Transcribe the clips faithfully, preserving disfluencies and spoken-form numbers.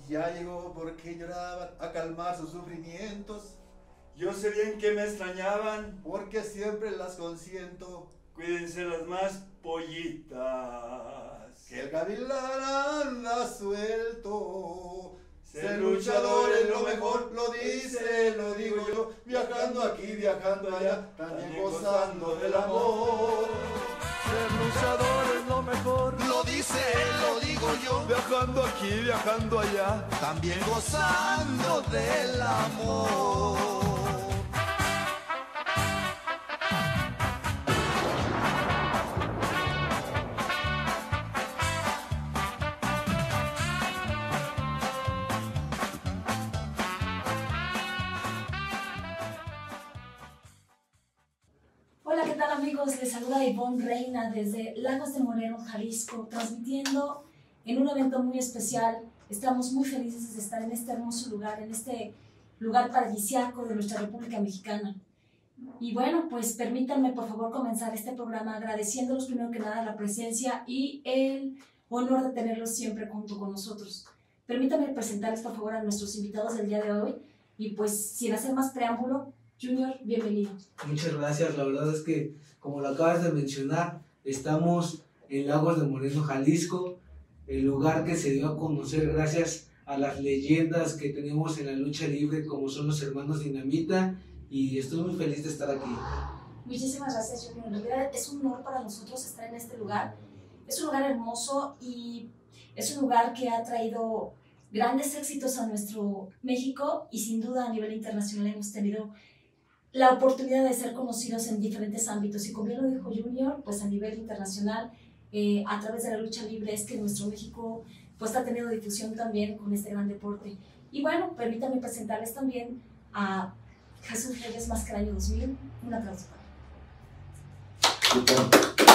Ya llegó porque lloraban a calmar sus sufrimientos. Yo sé bien que me extrañaban, porque siempre las consiento. Cuídense las más pollitas. Que el gavilán anda suelto. Ser luchador es lo mejor, lo dice, lo digo yo. Viajando aquí, viajando allá, también gozando del amor. Ser luchador es lo mejor, lo dice, lo digo yo. Viajando aquí, viajando allá, también gozando del amor. Hola, ¿qué tal amigos? Les saluda Ivonne Reina desde Lagos de Moreno, Jalisco, transmitiendo en un evento muy especial. Estamos muy felices de estar en este hermoso lugar, en este lugar paradisíaco de nuestra República Mexicana. Y bueno, pues permítanme por favor comenzar este programa agradeciéndolos primero que nada la presencia y el honor de tenerlos siempre junto con nosotros. Permítanme presentarles por favor a nuestros invitados del día de hoy y pues sin hacer más preámbulo, Junior, bienvenido. Muchas gracias, la verdad es que, como lo acabas de mencionar, estamos en Lagos de Moreno, Jalisco, el lugar que se dio a conocer gracias a las leyendas que tenemos en la lucha libre, como son los hermanos Dinamita, y estoy muy feliz de estar aquí. Muchísimas gracias, Junior. En realidad es un honor para nosotros estar en este lugar. Es un lugar hermoso y es un lugar que ha traído grandes éxitos a nuestro México y sin duda a nivel internacional hemos tenido la oportunidad de ser conocidos en diferentes ámbitos y como bien lo dijo Junior, pues a nivel internacional, eh, a través de la lucha libre es que nuestro México pues ha tenido difusión también con este gran deporte. Y bueno, permítanme presentarles también a Jesús Reyes Mascaraño dos mil. Un aplauso para él.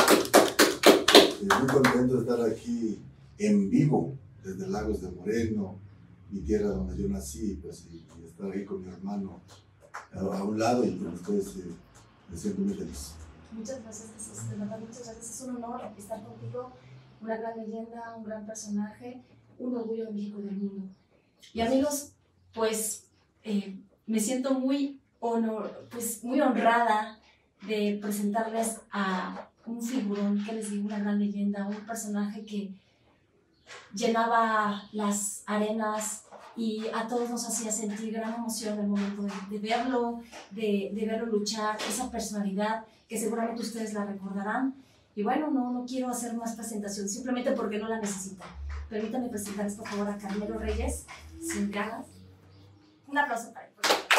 Muy contento de estar aquí en vivo desde Lagos de Moreno, mi tierra donde yo nací, pues, y, y estar aquí con mi hermano a un lado y con ustedes eh, me siento muy feliz. Muchas gracias, Jesús, de verdad, muchas gracias. Es un honor estar contigo, una gran leyenda, un gran personaje, un orgullo de México y del mundo. Y amigos, pues eh, me siento muy, honor, pues, muy honrada de presentarles a un figurón, que les digo, una gran leyenda, un personaje que llenaba las arenas y a todos nos hacía sentir gran emoción en el momento de, de verlo, de, de verlo luchar, esa personalidad que seguramente ustedes la recordarán. Y bueno, no, no quiero hacer más presentación, simplemente porque no la necesitan. Permítanme presentarles por favor a Carmelo Reyes, sin ganas. Un aplauso para él.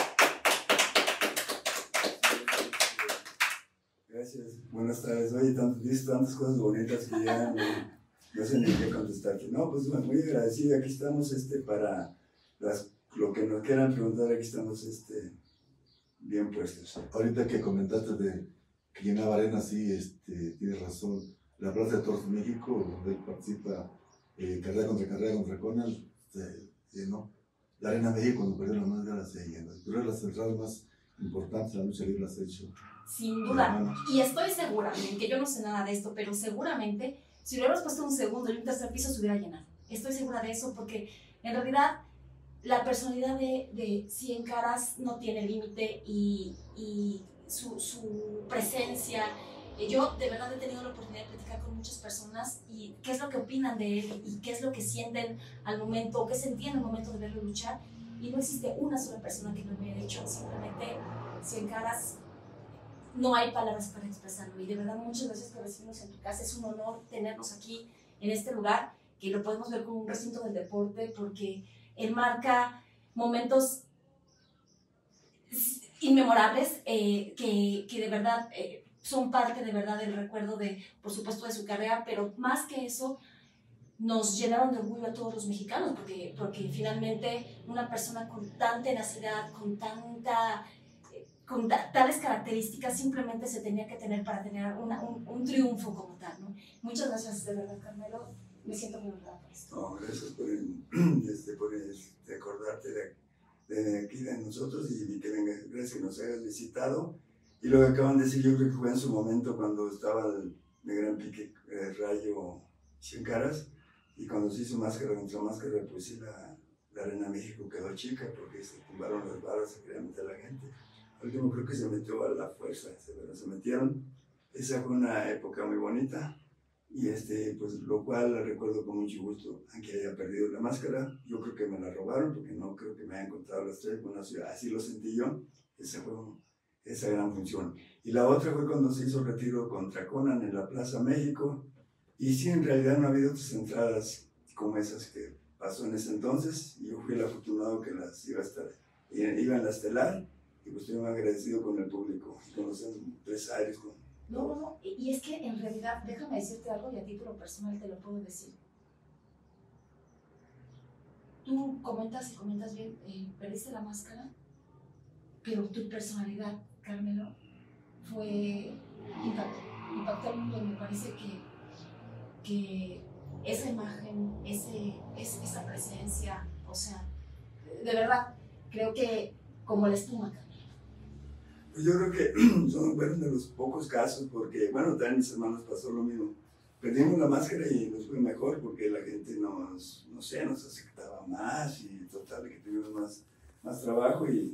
Gracias, buenas tardes. Oye, tantas, dices tantas cosas bonitas que ya no, no sé ni qué contestarte. No, pues muy agradecido, aquí estamos este, para las, lo que nos quieran preguntar, aquí estamos este, bien puestos. Ahorita que comentaste de que llenaba arena, sí, este, tienes razón. La Plaza de Toros de México, donde él participa eh, carrera contra carrera contra Conal, se llenó. La Arena México, cuando perdió la máscara, se llenó. Pero es las entradas más importantes, la lucha libre las ha hecho. Sin duda, y estoy segura, que yo no sé nada de esto, pero seguramente si le hubiéramos puesto un segundo y un tercer piso se hubiera llenado. Estoy segura de eso porque en realidad la personalidad de, de Cien Caras no tiene límite y, y su, su presencia. Yo de verdad he tenido la oportunidad de platicar con muchas personas y qué es lo que opinan de él y qué es lo que sienten al momento, o qué sentían al momento de verlo luchar. Y no existe una sola persona que no me haya dicho simplemente Cien Caras. No hay palabras para expresarlo y de verdad muchas gracias por recibirnos en tu casa. Es un honor tenernos aquí en este lugar que lo podemos ver como un recinto del deporte porque él marca momentos inmemorables eh, que, que de verdad eh, son parte de verdad del recuerdo de, por supuesto, de su carrera, pero más que eso nos llenaron de orgullo a todos los mexicanos porque, porque finalmente una persona con tanta tenacidad, con tanta con tales características simplemente se tenía que tener para tener una, un, un triunfo como tal, ¿no? Muchas gracias de verdad, Carmelo, me siento muy honrada por esto. No, gracias por, este, por este, acordarte de, de aquí de nosotros y que venga, gracias que nos hayas visitado. Y lo que acaban de decir, yo creo que fue en su momento cuando estaba el, el gran pique eh, Rayo Cien Caras y cuando se hizo máscara contra máscara, pues sí la, la Arena México quedó chica porque se tumbaron las barras, se quería meter la gente. Al último creo que se metió a la fuerza, se, se metieron. Esa fue una época muy bonita y este, pues lo cual la recuerdo con mucho gusto, aunque haya perdido la máscara. Yo creo que me la robaron porque no creo que me hayan encontrado las tres. Bueno, así lo sentí yo. Esa fue esa gran función. Y la otra fue cuando se hizo el retiro contra Conan en la Plaza México. Y sí, en realidad no ha habido otras entradas como esas que pasó en ese entonces. Y yo fui el afortunado que las iba a estar, iba en la estelar. Y pues estoy muy agradecido con el público, con los empresarios. Con no, no, no, y es que en realidad, déjame decirte algo y a título personal te lo puedo decir. Tú comentas y comentas bien, eh, perdiste la máscara, pero tu personalidad, Carmelo, fue impactó, impactó al mundo y me parece que, que esa imagen, ese, es, esa presencia, o sea, de verdad, creo que como la espuma, Carmelo. Pues yo creo que son bueno, de los pocos casos, porque, bueno, también mis hermanos pasó lo mismo. Perdimos la máscara y nos fue mejor porque la gente nos, no sé, nos aceptaba más y total, que tuvimos más, más trabajo y,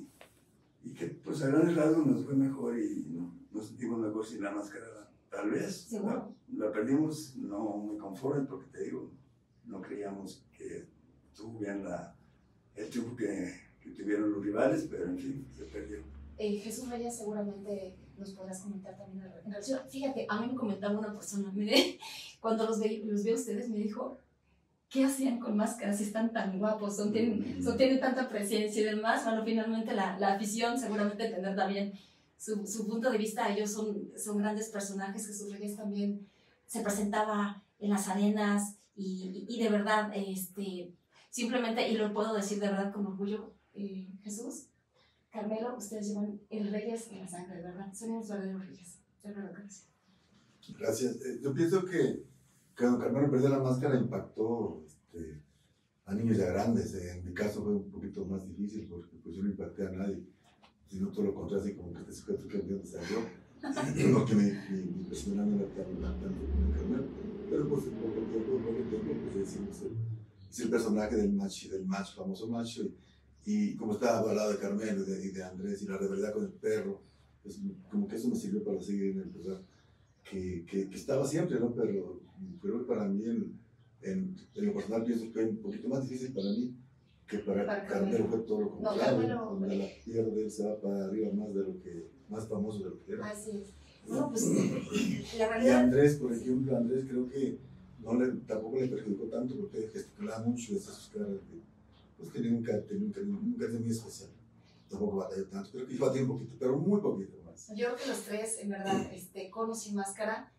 y que pues a grandes rasgos nos fue mejor y no, nos sentimos mejor sin la máscara. Tal vez la, la perdimos no muy conforme porque te digo, no creíamos que tuvieran la, el triunfo que, que tuvieron los rivales, pero en fin, se perdió. Eh, Jesús Reyes, seguramente nos podrás comentar también en relación. Fíjate, a mí me comentaba una persona, mire, cuando los ve, los ve a ustedes, me dijo, ¿qué hacían con máscaras si están tan guapos? Son, tienen, son, tienen tanta presencia y demás. Bueno, finalmente la, la afición seguramente tendrá también su, su punto de vista. Ellos son, son grandes personajes. Jesús Reyes también se presentaba en las arenas y, y, y de verdad, este, simplemente, y lo puedo decir de verdad con orgullo, eh, Jesús, Carmelo, ustedes llevan el Reyes en la sangre, ¿verdad? Son unos verdaderos Reyes. Gracias. Gracias. Eh, yo pienso que cuando Carmelo perdió la máscara impactó este, a niños ya grandes. Eh, en mi caso fue un poquito más difícil porque pues yo no impacté a nadie, sino todo lo contrario, así como que este sujeto que de dónde salió. No que mi, mi, mi persona no era tan tanto como Carmelo, pero pues en poco tiempo, poco tiempo, pues decimos el, es el personaje del macho, del macho, famoso macho. Y, Y como estaba al lado de Carmelo y de, y de Andrés y la rivalidad con el perro, pues como que eso me sirvió para seguir en el lugar que, que, que estaba siempre, ¿no? Pero creo que para mí, en, en, en lo personal, pienso que fue un poquito más difícil para mí que para, para Carmelo. Carmelo fue todo lo contrario. No, donde la piel de él se va para arriba más de lo que, más famoso de lo que era. Así es. Bueno, pues la realidad... Y Andrés, por ejemplo, Andrés creo que no le, tampoco le perjudicó tanto porque gesticulaba mucho desde sus caras. De, pues que nunca tenía un cariño, un cariño muy especial. Tampoco batalló tanto, pero que batalló un poquito, pero muy poquito más. Yo creo que los tres, en verdad, este, con o sin máscara,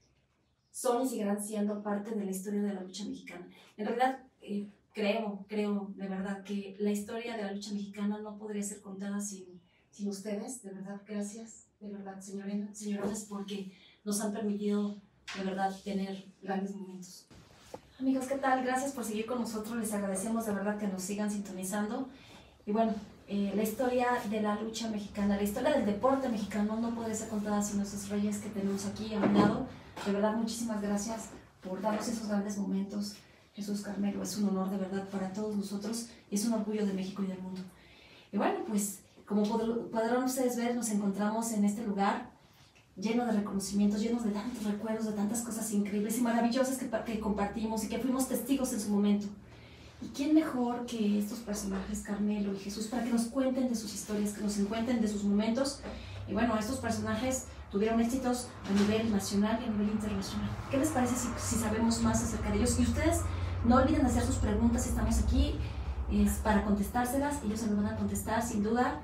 son y seguirán siendo parte de la historia de la lucha mexicana. En realidad, eh, creo, creo de verdad que la historia de la lucha mexicana no podría ser contada sin, sin ustedes. De verdad, gracias, de verdad, señores, señorones, porque nos han permitido, de verdad, tener grandes momentos. Amigos, ¿qué tal? Gracias por seguir con nosotros, les agradecemos de verdad que nos sigan sintonizando. Y bueno, eh, la historia de la lucha mexicana, la historia del deporte mexicano no puede ser contada sin nuestros reyes que tenemos aquí a un lado. De verdad, muchísimas gracias por darnos esos grandes momentos. Jesús, Carmelo, es un honor de verdad para todos nosotros y es un orgullo de México y del mundo. Y bueno, pues como pod- podrán ustedes ver, nos encontramos en este lugar lleno de reconocimientos, llenos de tantos recuerdos, de tantas cosas increíbles y maravillosas que, que compartimos y que fuimos testigos en su momento. ¿Y quién mejor que estos personajes, Carmelo y Jesús, para que nos cuenten de sus historias, que nos cuenten de sus momentos? Y bueno, estos personajes tuvieron éxitos a nivel nacional y a nivel internacional. ¿Qué les parece si, si sabemos más acerca de ellos? Y ustedes no olviden hacer sus preguntas, estamos aquí es para contestárselas, ellos se nos van a contestar, sin duda.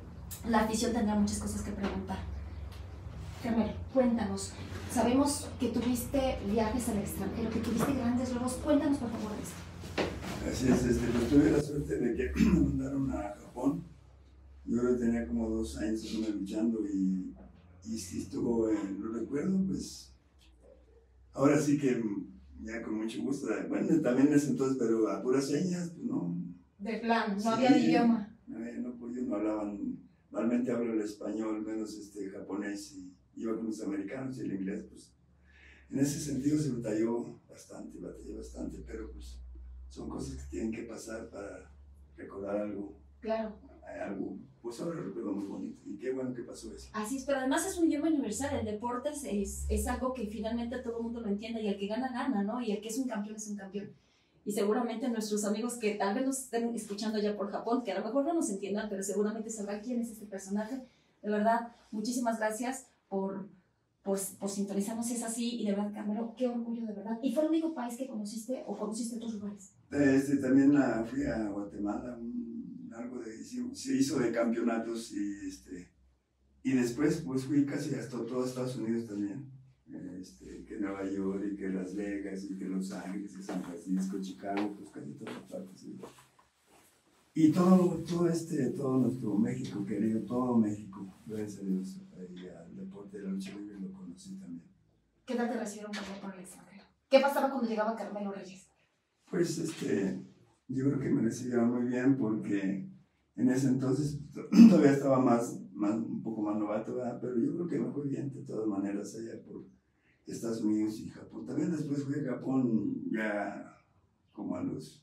La afición tendrá muchas cosas que preguntar. Carmelo, cuéntanos, sabemos que tuviste viajes al extranjero, que tuviste grandes logros, cuéntanos por favor de esto. Así es, este, pues tuve la suerte de que me mandaron a Japón. Yo ahora tenía como dos años luchando y, y si estuvo, en, lo recuerdo, pues ahora sí que ya con mucho gusto, bueno, también en ese entonces, pero a puras señas, pues no. De plan, no sí, había idioma. No, no, pues, no hablaban, normalmente hablo el español, menos este, japonés y iba con los americanos y el inglés, pues en ese sentido se batalló bastante, batallé bastante, pero pues son cosas que tienen que pasar para, recordar algo, Claro. algo, pues ahora lo recuerdo muy bonito. Y qué bueno que pasó eso. Así es, pero además es un idioma universal. El deporte es, es, es algo que finalmente todo el mundo lo entiende y el que gana, gana, ¿no? Y el que es un campeón es un campeón. Y seguramente nuestros amigos que tal vez nos estén escuchando ya por Japón, que a lo mejor no nos entiendan, pero seguramente sabrán quién es este personaje. De verdad, muchísimas gracias por, por, por sintonizarnos, si es así. Y de verdad, Carmelo, qué orgullo, de verdad. ¿Y fue el único país que conociste o conociste otros lugares? Este, también la, fui a Guatemala, un, algo de, se hizo de campeonatos y, este, y después pues fui casi hasta todo Estados Unidos también. Este, que Nueva York y que Las Vegas y que Los Ángeles, que San Francisco, Chicago, pues casi todas partes. ¿Sí? Y todo, todo este, todo nuestro México querido, todo México, gracias a Dios, y al deporte de la lucha libre lo conocí también. ¿Qué tal te recibieron por el extranjero? ¿Qué pasaba cuando llegaba Carmelo Reyes? Pues este, yo creo que me recibieron muy bien porque en ese entonces todavía estaba más, más, un poco más novato, ¿verdad? Pero yo creo que me fue bien de todas maneras allá por Estados Unidos y Japón. También después fui a Japón ya como a los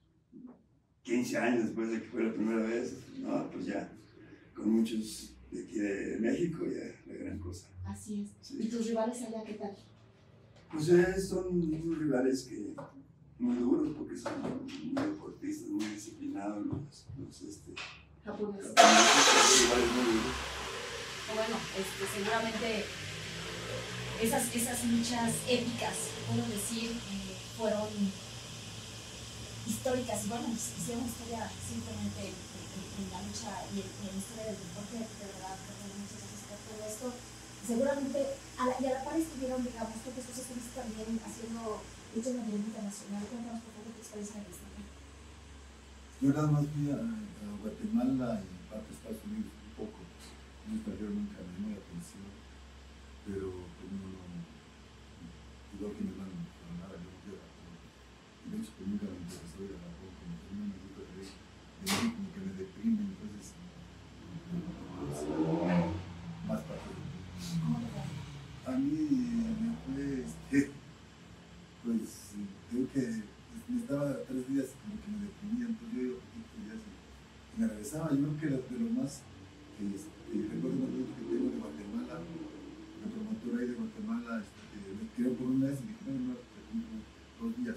quince años después de que fue la primera vez. No, pues ya con muchos de aquí de México, ya la gran cosa. Así es. Sí. ¿Y tus rivales allá qué tal? Pues eh, son unos rivales que muy duros porque son muy deportistas, muy disciplinados los, los este, Japoneses. japoneses, rivales muy duros. Bueno, este, seguramente esas, esas luchas épicas, puedo decir, eh, fueron históricas. Y bueno, pues, hicieron historia simplemente en, en, en la lucha y en, en la historia del deporte. De verdad, muchas gracias por todo esto. Seguramente, a la, y a la par estuvieron, digamos, tú que estuviste también haciendo lucha a nivel internacional. Cuéntanos por favor tu experiencia en el extranjero. Yo nada más fui a, a Guatemala y parte de Estados Unidos un poco. Un extranjero nunca me llamó la atención, pero pues, no, no, igual que me van a nada, yo no quiero. Y de hecho, pues nunca me interesó ir a Japón, como que no me gusta de ahí, como que me deprime, entonces, pues, más parte de mí. ¿Cómo te fue? A mí me fue, este, pues, creo que me estaba tres días como que me deprimía, entonces yo iba poquito días y me regresaba. Yo creo que de lo más que este, recuerdo una vez que tengo de Guatemala, la promotora ahí de Guatemala, este, me quedé por un mes y dije, no, no, te cumplo dos días.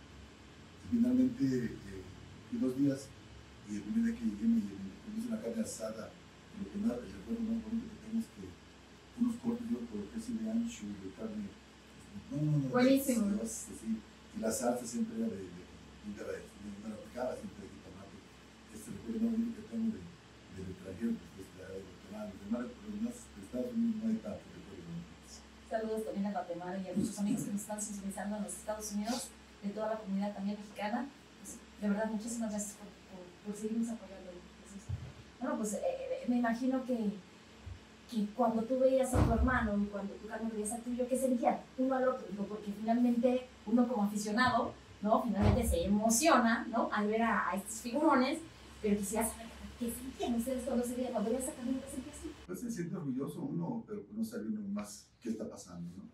Y finalmente eh, fui dos días y el primer día que llegué me, me hice una carne asada. Lo que más recuerdo más bonito que tengo es que unos cortes yo por casi de ancho de carne. No, no, no. Buenísimo. De, de, sí. Y la salsa siempre era de, de, de, de, de, de la picada, siempre de tomate. Este recuerdo más bonito que tengo de, del extranjero, pues de la de Guatemala. Pero más de Estados Unidos no hay tanto recuerdo bonitos. Saludos también a Guatemala y a nuestros amigos que nos están sintonizando en los Estados Unidos, de toda la comunidad también mexicana. Pues, de verdad, muchísimas gracias por, por, por seguirnos apoyando. Entonces, bueno, pues eh, me imagino que que cuando tú veías a tu hermano y cuando tú, Carmen, veías al tuyo, ¿qué sentían uno al otro? Digo, porque finalmente uno como aficionado, ¿no? Finalmente se emociona, ¿no? Al ver a, a estos figurones, pero quisiera saber qué sentían ustedes cuando se veían, cuando veías a Carmen, ¿qué sentías tú? Pues se siente orgulloso uno, pero no sabe uno más qué está pasando, ¿no?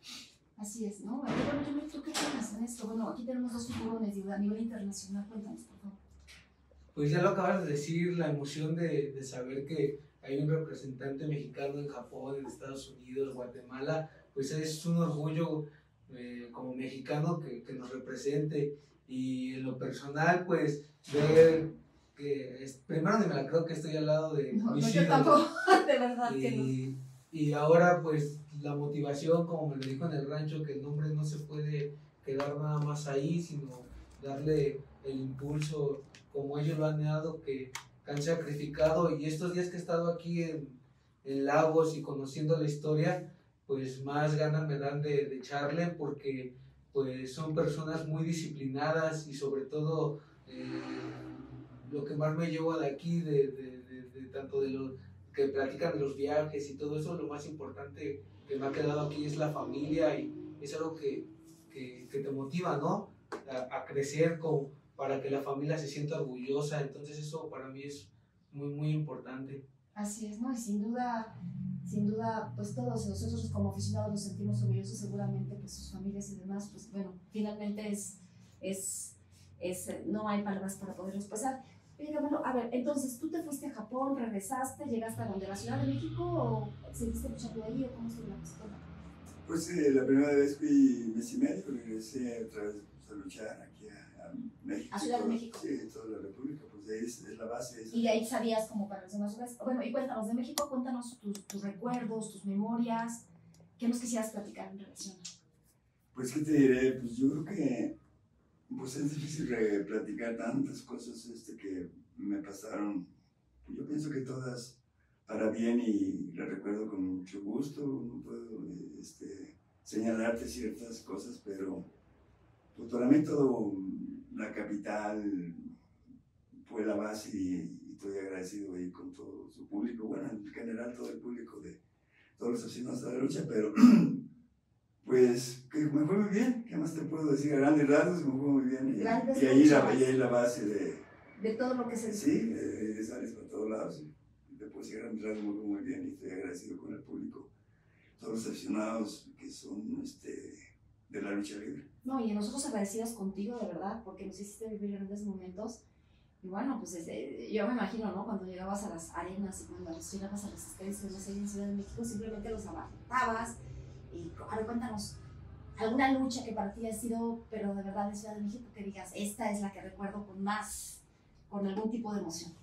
Así es, ¿no? Bueno, yo me ¿tú qué opinas en esto? Bueno, aquí tenemos dos figurones, digo, a nivel internacional, cuéntanos, por favor. Pues ya lo acabas de decir, la emoción de, de saber que hay un representante mexicano en Japón, en Estados Unidos, Guatemala, pues es un orgullo eh, como mexicano que, que nos represente. Y en lo personal, pues ver que, es, primero ni me la creo que estoy al lado de No, mis no, yo ídolos. tampoco, de verdad y, que no. Y ahora pues la motivación, como me lo dijo en el rancho, que el nombre no se puede quedar nada más ahí, sino darle el impulso como ellos lo han dado, que han sacrificado. Y estos días que he estado aquí en, en Lagos y conociendo la historia, pues más ganas me dan de, de echarle, porque pues son personas muy disciplinadas y sobre todo eh, lo que más me llevo de aquí, de, de, de, de tanto de los que platican de los viajes y todo eso, lo más importante que me ha quedado aquí es la familia, y es algo que, que, que te motiva, ¿no? A, a crecer con, para que la familia se sienta orgullosa. Entonces eso para mí es muy, muy importante. Así es, ¿no? Y sin duda, sin duda, pues todos nosotros como aficionados nos sentimos orgullosos, seguramente pues sus familias y demás, pues bueno, finalmente es, es, es no hay palabras para poder expresar. Oiga, bueno, a ver, entonces, ¿tú te fuiste a Japón, regresaste, llegaste a donde, la Ciudad de México, o seguiste luchando ahí, o cómo estuvo la cuestión? Pues eh, la primera vez fui mes y medio, regresé otra vez pues, a luchar aquí a, a México. ¿A Ciudad de todo, México? Sí, toda la República, pues de ahí es, es la base. Es Y de ahí sabías como para los demás lugares. Bueno, y cuéntanos, de México, cuéntanos tus, tus recuerdos, tus memorias, ¿qué nos quisieras platicar en relación? Pues, ¿qué te diré? Pues yo creo que pues, es difícil re- platicar tantas cosas este, que me pasaron. Yo pienso que todas para bien y las recuerdo con mucho gusto. No puedo este, señalarte ciertas cosas, pero pues, para mí todo, la capital fue la base y, y estoy agradecido ahí con todo su público. Bueno, en general todo el público de todos los aficionados a la lucha, pero pues que me fue muy bien. ¿Qué más te puedo decir? A grandes rasgos me fue muy bien. Y, Grandes y ahí, la, luchas. y ahí la base de, De todo lo que se sí, de, de sales para todos lados. Y después de grandes rasgos me fue muy bien y estoy agradecido con el público. Todos los aficionados que son este, de la lucha libre. No, y nosotros agradecidos contigo, de verdad, porque nos hiciste vivir grandes momentos. Y bueno, pues desde, yo me imagino, ¿no? Cuando llegabas a las arenas y cuando llegabas a las estancias, no sé, en Ciudad de México, simplemente los abarrotabas. Y ahora cuéntanos, alguna lucha que para ti ha sido, pero de verdad de Ciudad de México, que digas, esta es la que recuerdo con más, con algún tipo de emoción.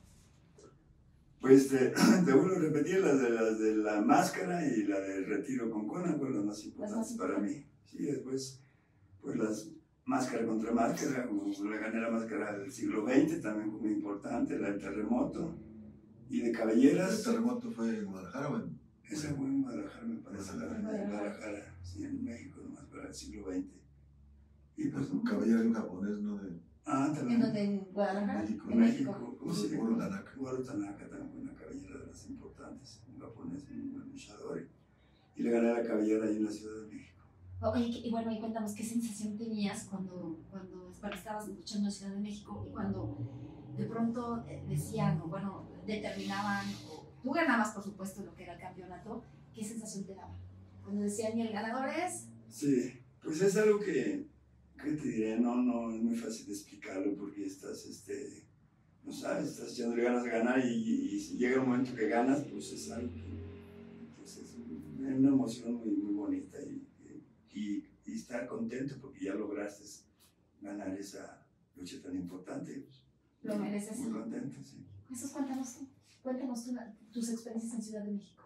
Pues te, te vuelvo a repetir las de, las de la máscara y la del retiro con Conan, fueron las más importantes para mí. Sí, después, pues las máscara contra máscara, le gané la máscara del siglo veinte, también fue muy importante, la del terremoto. Y de cabelleras. ¿El terremoto fue en Guadalajara o en...? Esa fue en Guadalajara, me parece, la de Guadalajara, sí, en México, nomás para el siglo veinte. Y pues, Un caballero de un japonés, ¿no? De ah, ¿En también. donde? ¿En Guadalajara? México. En México. México, ¿cómo se Uru llama? Tanaka. Uru Tanaka también fue una cabellera de las importantes, un japonés, un buen luchador. Y le gané la cabellera ahí en la Ciudad de México. Oye, y bueno, y cuéntanos, ¿qué sensación tenías cuando, cuando, cuando estabas luchando en Ciudad de México y cuando de pronto decían, o bueno, determinaban, o tú ganabas, por supuesto, lo que era el campeonato, ¿qué sensación te daba? Cuando decían, y el ganador es... Sí, pues es algo que, ¿qué te diré? No, no es muy fácil de explicarlo porque estás, este, no sabes, estás echándole ganas de ganar y, y, y si llega un momento que ganas, pues es algo que, pues es una emoción muy, muy bonita y, y, y estar contento porque ya lograste ganar esa lucha tan importante. Pues, Lo mereces. Muy contento, sí. Jesús, cuéntanos tú, cuéntanos tú la- tus experiencias en Ciudad de México.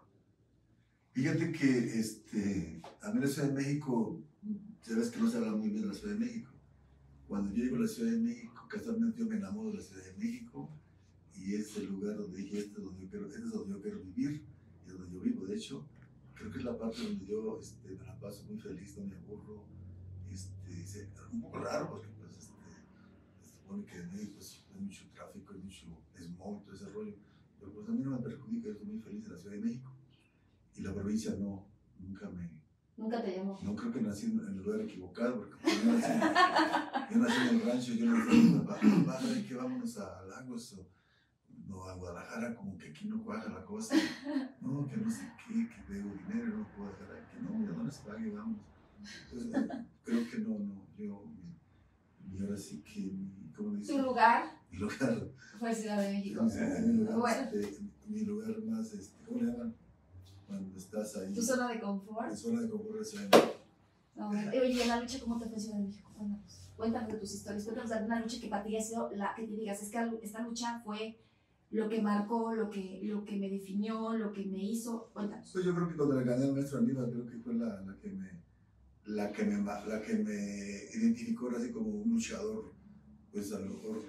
Fíjate que este, a mí la Ciudad de México, sabes que no se habla muy bien de la Ciudad de México. Cuando yo llego a la Ciudad de México, casualmente yo me enamoro de la Ciudad de México y es el lugar donde dije, este es donde yo quiero, este es donde yo quiero vivir y es donde yo vivo. De hecho, creo que es la parte donde yo este, me la paso muy feliz, no me aburro. Este, es un poco raro porque pues, este, se supone que en México pues, hay mucho tráfico, hay mucho smog, todo ese rollo. Pero pues a mí no me perjudica, yo estoy muy feliz en la Ciudad de México. Y la provincia no, nunca me... Nunca te llamó. No creo que nací en el lugar equivocado, porque yo nací, yo nací en el rancho, yo le dije a mi papá, papá, ¿sabe qué? Vámonos a Lagos o no, a Guadalajara, como que aquí no cuaja la cosa. No, que no sé qué, que debo dinero, no puedo dejar aquí. No, ya no les pague, vamos. Entonces, eh, creo que no, no, yo, mi, mi ahora sí que, mi, ¿cómo dice? ¿Tu lugar? Mi lugar, Fue Ciudad de México. mi, mi lugar, Bueno. este, mi lugar más, este, ¿cómo le llaman? Cuando estás ahí. ¿Tu zona de confort? En zona de confort de Ciudad de México. No, oye, ¿y en la lucha cómo te fue en Ciudad de México? Cuéntanos. Cuéntanos de tus historias. Cuéntanos de alguna lucha que para ti ha sido la que te digas, es que esta lucha fue lo que marcó, lo que, lo que me definió, lo que me hizo. Cuéntanos. Pues yo creo que cuando le gané al maestro Aníbal, creo que fue la, la, que me, la, que me, la que me identificó así como un luchador, pues a lo mejor,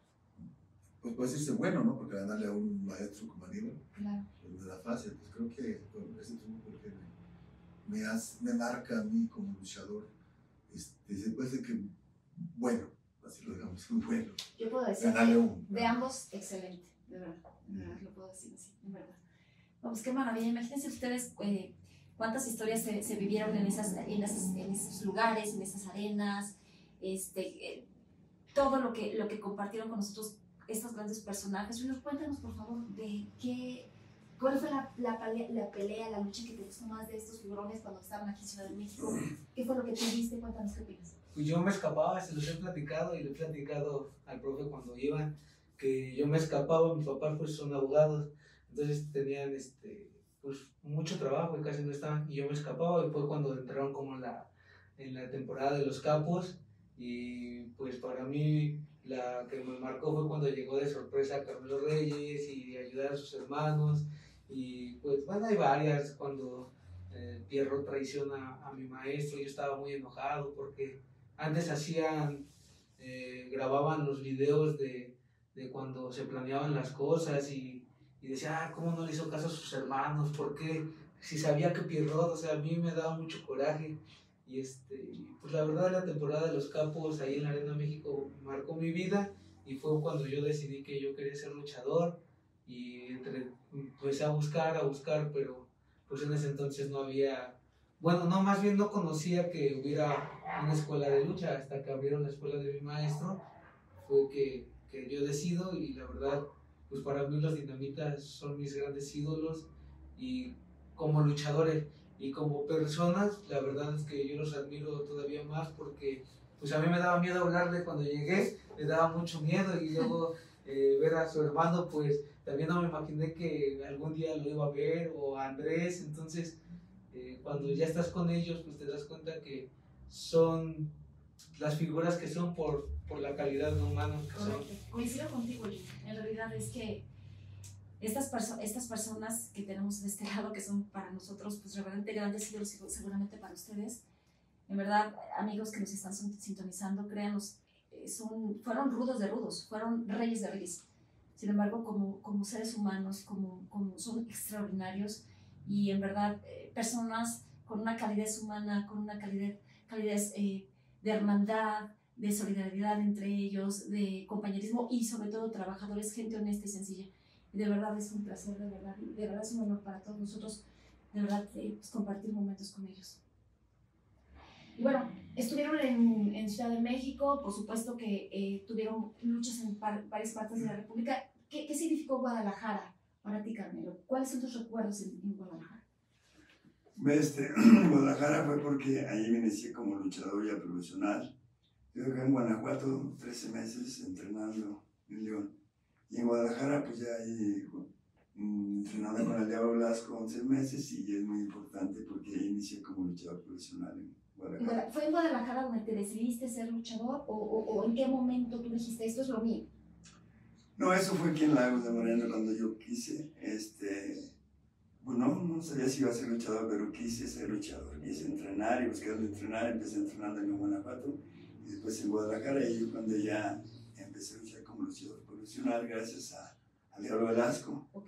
pues puede decirse bueno, ¿no? Porque ganarle a un maestro como Aníbal, Claro. pues no era fácil. Pues creo que bueno, ese triunfo creo que me, me, hace, me marca a mí como luchador, este, se puede decir que bueno, así lo digamos, bueno. Yo puedo decir Ganarle que un, de ambos, excelente, de verdad, de verdad, lo puedo decir así, de verdad. Vamos, qué maravilla, imagínense ustedes eh, cuántas historias se, se vivieron en, esas, en, esas, en esos lugares, en esas arenas, este, eh, todo lo que, lo que compartieron con nosotros estos grandes personajes. Luis, cuéntanos por favor de qué, cuál fue la, la, pelea, la pelea, la lucha que te gustó más de estos figurones cuando estaban aquí en Ciudad de México. ¿Qué fue lo que tú viste? Cuéntanos qué opinas. Pues yo me escapaba, se los he platicado y le he platicado al profe cuando iban. que yo me escapaba, mis papás pues son abogados, entonces tenían este, pues mucho trabajo y casi no estaban, y yo me escapaba, y fue cuando entraron como en la, en la temporada de los capos, y pues para mí la que me marcó fue cuando llegó de sorpresa Carmelo Reyes y ayudar a sus hermanos, y pues bueno, hay varias, cuando eh, Pierro traiciona a mi maestro, yo estaba muy enojado porque antes hacían, eh, grababan los videos de, de cuando se planeaban las cosas y, y decía, ah, ¿cómo no le hizo caso a sus hermanos? ¿Por qué? Si sabía que Pierrot, o sea, a mí me daba mucho coraje. Y este, pues la verdad la temporada de los capos ahí en la Arena México marcó mi vida y fue cuando yo decidí que yo quería ser luchador y entre, empecé a buscar, a buscar, pero pues en ese entonces no había, bueno, no, más bien no conocía que hubiera una escuela de lucha hasta que abrieron la escuela de mi maestro, fue que, que yo decido y la verdad, pues para mí los Dinamitas son mis grandes ídolos y como luchadores y como personas, la verdad es que yo los admiro todavía más porque pues a mí me daba miedo hablarle cuando llegué, me daba mucho miedo y luego eh, ver a su hermano, pues también no me imaginé que algún día lo iba a ver o a Andrés, entonces eh, cuando ya estás con ellos pues te das cuenta que son las figuras que son por, por la calidad de humanos que son. Coincido contigo, Jim. En realidad es que Estas, perso estas personas que tenemos de este lado, que son para nosotros pues realmente grandes ídolos y seguramente para ustedes, en verdad, amigos que nos están sintonizando, créanos, eh, son, fueron rudos de rudos, fueron reyes de reyes. Sin embargo, como, como seres humanos, como, como son extraordinarios y en verdad eh, personas con una calidez humana, con una calidez, calidez eh, de hermandad, de solidaridad entre ellos, de compañerismo y sobre todo trabajadores, gente honesta y sencilla. De verdad es un placer, de verdad, de verdad es un honor para todos nosotros, de verdad, eh, pues, compartir momentos con ellos. Y bueno, estuvieron en, en Ciudad de México, por supuesto que eh, tuvieron luchas en par, varias partes de la República. ¿Qué, ¿Qué significó Guadalajara para ti, Carmelo? ¿Cuáles son tus recuerdos en, en Guadalajara? Este, Guadalajara fue porque ahí me inicié como luchador ya profesional. Yo acá en Guanajuato trece meses entrenando en León. Y en Guadalajara, pues ya ahí um, entrenando con el Diablo Blasco once meses y es muy importante porque ahí inicié como luchador profesional en Guadalajara. ¿Fue en Guadalajara donde te decidiste ser luchador o, o, o en qué momento tú dijiste esto es lo mío? No, eso fue aquí en Lagos de Moreno cuando yo quise, este, bueno, no sabía si iba a ser luchador, pero quise ser luchador, quise entrenar y buscar dónde entrenar, empecé entrenando en Guanajuato y después en Guadalajara y yo cuando ya empecé a luchar como luchador profesional gracias a, a Diablo Velasco. Ok.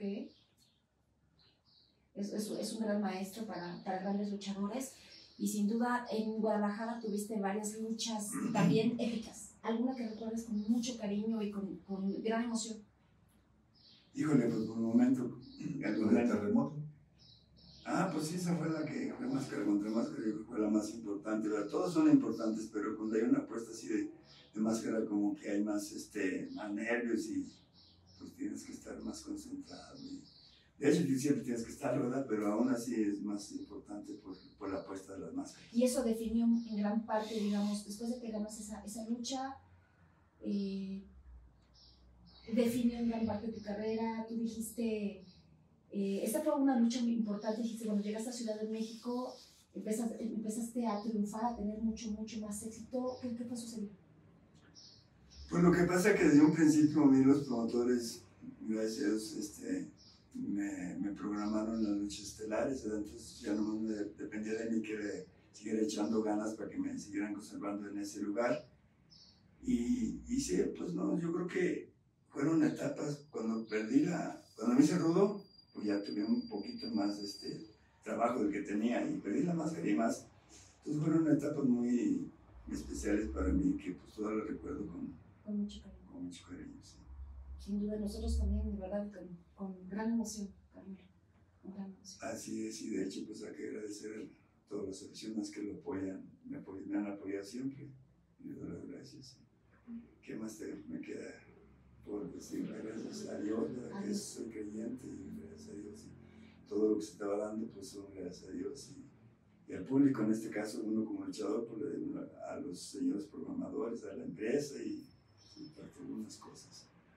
Es, es, es un gran maestro para, para grandes luchadores y sin duda en Guadalajara tuviste varias luchas también épicas. ¿Alguna que recuerdes con mucho cariño y con, con gran emoción? Híjole, pues por un momento... ¿El de terremoto? Ah, pues sí, esa fue la que fue Máscara contra Máscara, yo creo que fue la más importante, ¿verdad? Todos son importantes, pero cuando hay una apuesta así de, de máscara como que hay más, este, más nervios y pues tienes que estar más concentrado. Y, de hecho, siempre tienes que estar, ¿verdad? Pero aún así es más importante por, por la apuesta de las máscaras. Y eso definió en gran parte, digamos, después de que ganas esa, esa lucha, eh, definió en gran parte tu carrera. Tú dijiste, eh, esta fue una lucha muy importante, dijiste, cuando llegaste a Ciudad de México, empezaste, empezaste a triunfar, a tener mucho, mucho más éxito. ¿Qué, qué fue sucediendo? Pues lo que pasa es que desde un principio a mí los promotores, gracias a Dios, este, me, me programaron las luchas estelares, ¿verdad? Entonces ya no me dependía de mí que le siguiera echando ganas para que me siguieran conservando en ese lugar. Y, y sí, pues no, yo creo que fueron etapas, cuando perdí la, cuando me hice rudo, pues ya tuve un poquito más este, trabajo del que tenía y perdí la máscara y más. Entonces fueron etapas muy especiales para mí que pues todavía las recuerdo con, con mucho cariño. Con mucho cariño, sí. Sin duda, nosotros también, de verdad, con, con gran emoción, Carmelo, con gran emoción. Así es, y de hecho pues hay que agradecer a todas las aficionadas que lo apoyan, me, apoyan, me han apoyado siempre, y les doy las gracias. ¿Qué más te, me queda por decir? Gracias a Dios, a que soy creyente, y gracias a Dios, y todo lo que se estaba dando pues son gracias a Dios, y, y al público, en este caso uno como luchador, pues, a los señores programadores, a la empresa, y, y para algunas cosas.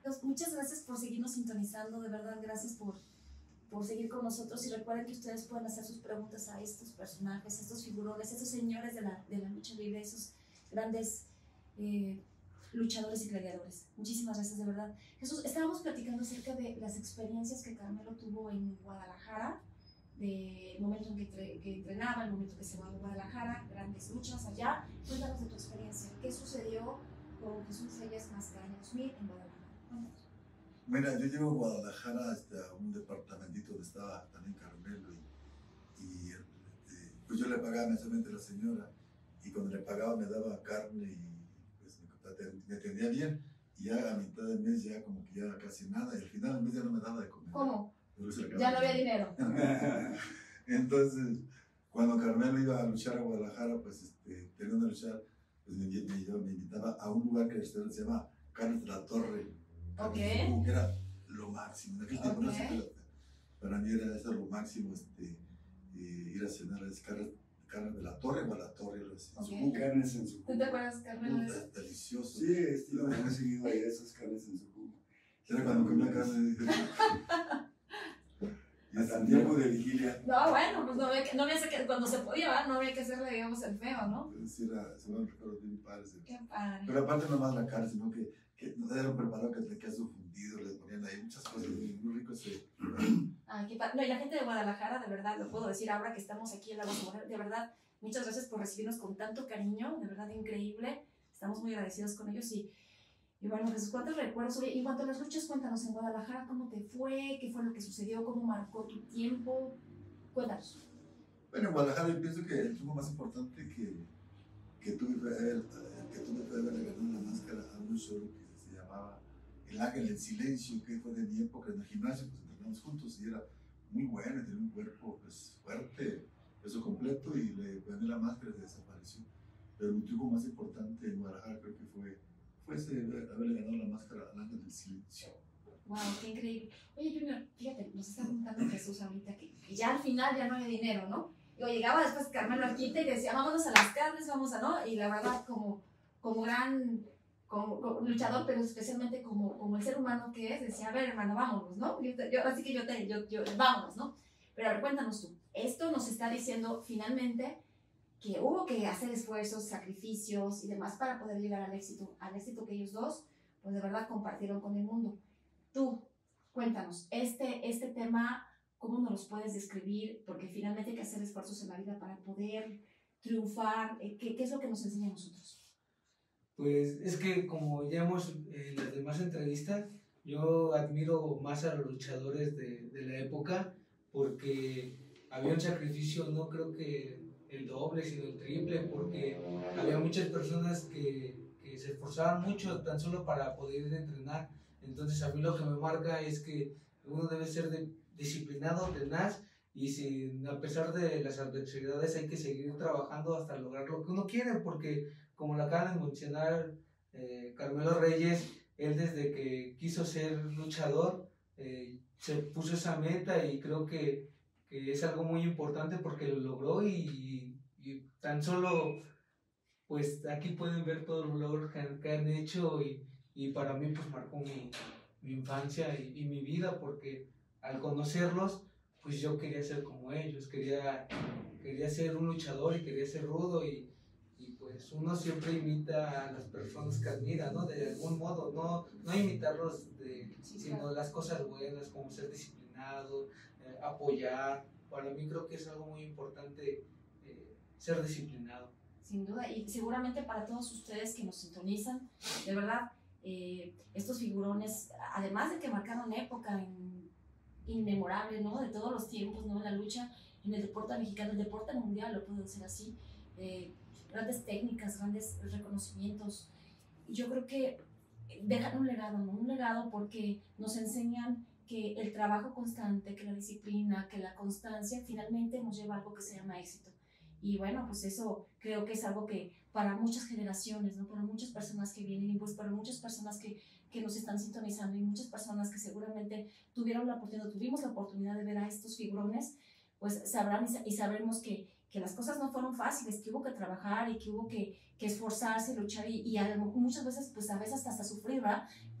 Pues, muchas gracias por seguirnos sintonizando, de verdad, gracias por, por seguir con nosotros, y recuerden que ustedes pueden hacer sus preguntas a estos personajes, a estos figurones, a estos señores de la, de la lucha libre, esos grandes eh, luchadores y gladiadores. Muchísimas gracias, de verdad. Jesús, estábamos platicando acerca de las experiencias que Carmelo tuvo en Guadalajara, del momento en que, tre que entrenaba, el momento que se va a Guadalajara, grandes luchas allá. Cuéntanos de tu experiencia, ¿qué sucedió con Jesús Reyes Mascareñas Smith en Guadalajara? Cuéntanos. Mira, yo llego a Guadalajara, este, a un departamentito donde estaba también Carmelo, y, y este, pues yo le pagaba mensualmente a la señora, y cuando le pagaba me daba carne y pues me, me atendía bien, y ya a mitad del mes ya como que ya casi nada, y al final del mes ya no me daba de comer. ¿Cómo? Se Ya no había dinero. Entonces, cuando Carmelo iba a luchar a Guadalajara, pues este, teniendo a luchar, pues me, me, me invitaba a un lugar que el restaurante se llama Carnes de la Torre. Okay. Como que era lo máximo. En aquel tiempo, Okay. no sé, para mí era eso lo máximo, este, eh, ir a cenar a las carnes, carnes de la Torre o a la Torre, en su Okay. jugo. Carnes en su ¿Tú jugo. te acuerdas, Carmelo, de eso? Es delicioso. Sí, estilo muy seguido ahí esas carnes en su jugo. Era cuando comía carne. Dije, Hasta en tiempo de vigilia. No, bueno, pues no había que, no había que, cuando se podía, ¿verdad? No había que hacerle, digamos, el feo, ¿no? sí, era, se me recuerdos bien padres. Qué padre. Pero aparte no más la carne, sino que, que era un preparado que te queso fundido, le ponían ahí muchas cosas muy, muy ricos. Eh. Ah, qué padre. No, y la gente de Guadalajara, de verdad, lo puedo decir ahora que estamos aquí en la Voz Mujer, de verdad, muchas gracias por recibirnos con tanto cariño, de verdad increíble. Estamos muy agradecidos con ellos, y, y bueno, Jesús, ¿cuántos recuerdos? Oye, en cuanto a las luchas, cuéntanos en Guadalajara, ¿cómo te fue? ¿Qué fue lo que sucedió? ¿Cómo marcó tu tiempo? Cuéntanos. Bueno, en Guadalajara yo pienso que el triunfo más importante que, que tuve fue el, que tuve fue haberle ganado una máscara a un show que se llamaba El Ángel en Silencio, que fue de mi época en el gimnasio, pues entrenamos juntos y era muy bueno, tenía un cuerpo pues, fuerte, peso completo, y le gané la máscara y se desapareció. Pero mi triunfo más importante en Guadalajara creo que fue, fue ese, haberle ganado la máscara al Ángel del Silencio. Wow, qué increíble. Oye, Junior, fíjate, nos está contando Jesús ahorita que, que ya al final ya no había dinero, ¿no? Yo llegaba después Carmelo Arquita y decía, vámonos a las carnes, vamos a, ¿no? Y la verdad, como, como gran como, como luchador, pero especialmente como, como el ser humano que es, decía, a ver, hermano, vámonos, ¿no? Yo, yo, así que yo te, yo, yo, vámonos, ¿no? Pero a ver, cuéntanos tú. Esto nos está diciendo finalmente que hubo que hacer esfuerzos, sacrificios y demás para poder llegar al éxito, al éxito que ellos dos, pues de verdad compartieron con el mundo. Tú, cuéntanos, este, este tema, ¿cómo nos los puedes describir? Porque finalmente hay que hacer esfuerzos en la vida para poder triunfar. ¿Qué, qué es lo que nos enseña a nosotros? Pues es que, como ya hemos en las demás entrevistas, yo admiro más a los luchadores de, de la época, porque había un sacrificio, no creo que el doble, sino el triple, porque había muchas personas que, que se esforzaban mucho tan solo para poder entrenar. Entonces a mí lo que me marca es que uno debe ser de, disciplinado, tenaz, y sin, a pesar de las adversidades hay que seguir trabajando hasta lograr lo que uno quiere, porque como lo acaban de mencionar eh, Carmelo Reyes, él desde que quiso ser luchador eh, se puso esa meta, y creo que, que es algo muy importante porque lo logró, y, y tan solo pues aquí pueden ver todos los logros que han, que han hecho, y Y para mí pues marcó mi, mi infancia y, y mi vida, porque al conocerlos, pues yo quería ser como ellos, quería, quería ser un luchador y quería ser rudo, y, y pues uno siempre imita a las personas que admira, ¿no? De algún modo, no, no imitarlos, de, Sí, sino claro. las cosas buenas, como ser disciplinado, eh, apoyar. Para mí creo que es algo muy importante eh, ser disciplinado. Sin duda, y seguramente para todos ustedes que nos sintonizan, de verdad, eh, estos figurones, además de que marcaron época in, inmemorable, ¿no? De todos los tiempos, ¿no? En la lucha, en el deporte mexicano, el deporte mundial, lo puedo decir así, eh, grandes técnicas, grandes reconocimientos. Y yo creo que dejan un legado, ¿no? Un legado porque nos enseñan que el trabajo constante, que la disciplina, que la constancia finalmente nos lleva a algo que se llama éxito. Y bueno, pues eso creo que es algo que para muchas generaciones, ¿no? Para muchas personas que vienen y pues para muchas personas que, que nos están sintonizando y muchas personas que seguramente tuvieron la oportunidad, tuvimos la oportunidad de ver a estos figurones, pues sabrán y sabremos que, que las cosas no fueron fáciles, que hubo que trabajar y que hubo que, que esforzarse, luchar y, y muchas veces, pues a veces hasta, hasta sufrir, ¿verdad?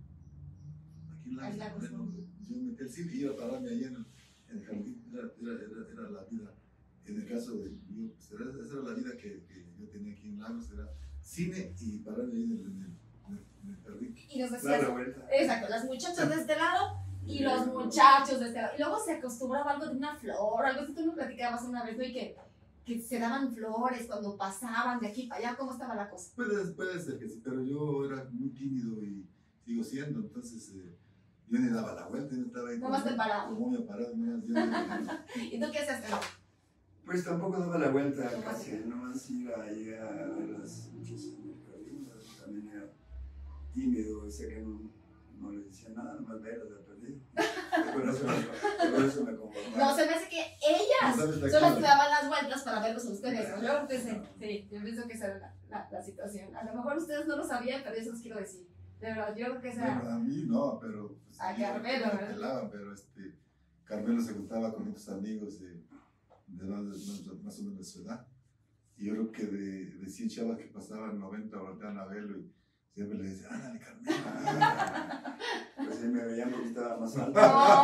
en Lagos de Moreno, yo me metí al cine y iba a pararme ahí en el, en el jardín, era, era, era, era la vida, en el caso de yo, pues era, esa era la vida que, que yo tenía aquí en Lagos, era cine y pararme ahí en el, en el, en el, en el jardín. Y nos Dar decías, la vuelta. exacto, las muchachas de este lado y los muchachos de este lado. Y luego se acostumbraba algo de una flor, algo así, tú me platicabas una vez, ¿no? Y que, que se daban flores cuando pasaban de aquí para allá, ¿cómo estaba la cosa? Puede, puede ser que sí, pero yo era muy tímido y sigo siendo, entonces eh, yo ni daba la vuelta, yo estaba ahí No más te paraba. como me parado, no más yo no- ¿Y tú qué hacías? Pues tampoco daba la vuelta ¿Cómo casi, así? nomás iba ahí a ver las muchachas en el jardín, también era tímido, o sea que no, no le decía nada, nomás verlas de perdido. Por eso, me- por eso me conformaba. No, se me hace que ellas No sabes la son las cara. que daban las vueltas para verlos a ustedes. ¿No? Yo pensé, sí, yo pienso que esa era la, la, la situación. A lo mejor ustedes no lo sabían, pero yo se los quiero decir. De verdad, yo creo que esa... Bueno, a mí no, pero pues, A yo- Carmelo, me ¿verdad? pelaban, pero este, Carmelo se juntaba con otros amigos de, de más, más, más o menos de su edad. Y yo creo que de, de cien chavas que pasaban, noventa volteaban a verlo y siempre le decían, ándale, Carmelo. ándale". Pues sí, me veían porque estaba más alto.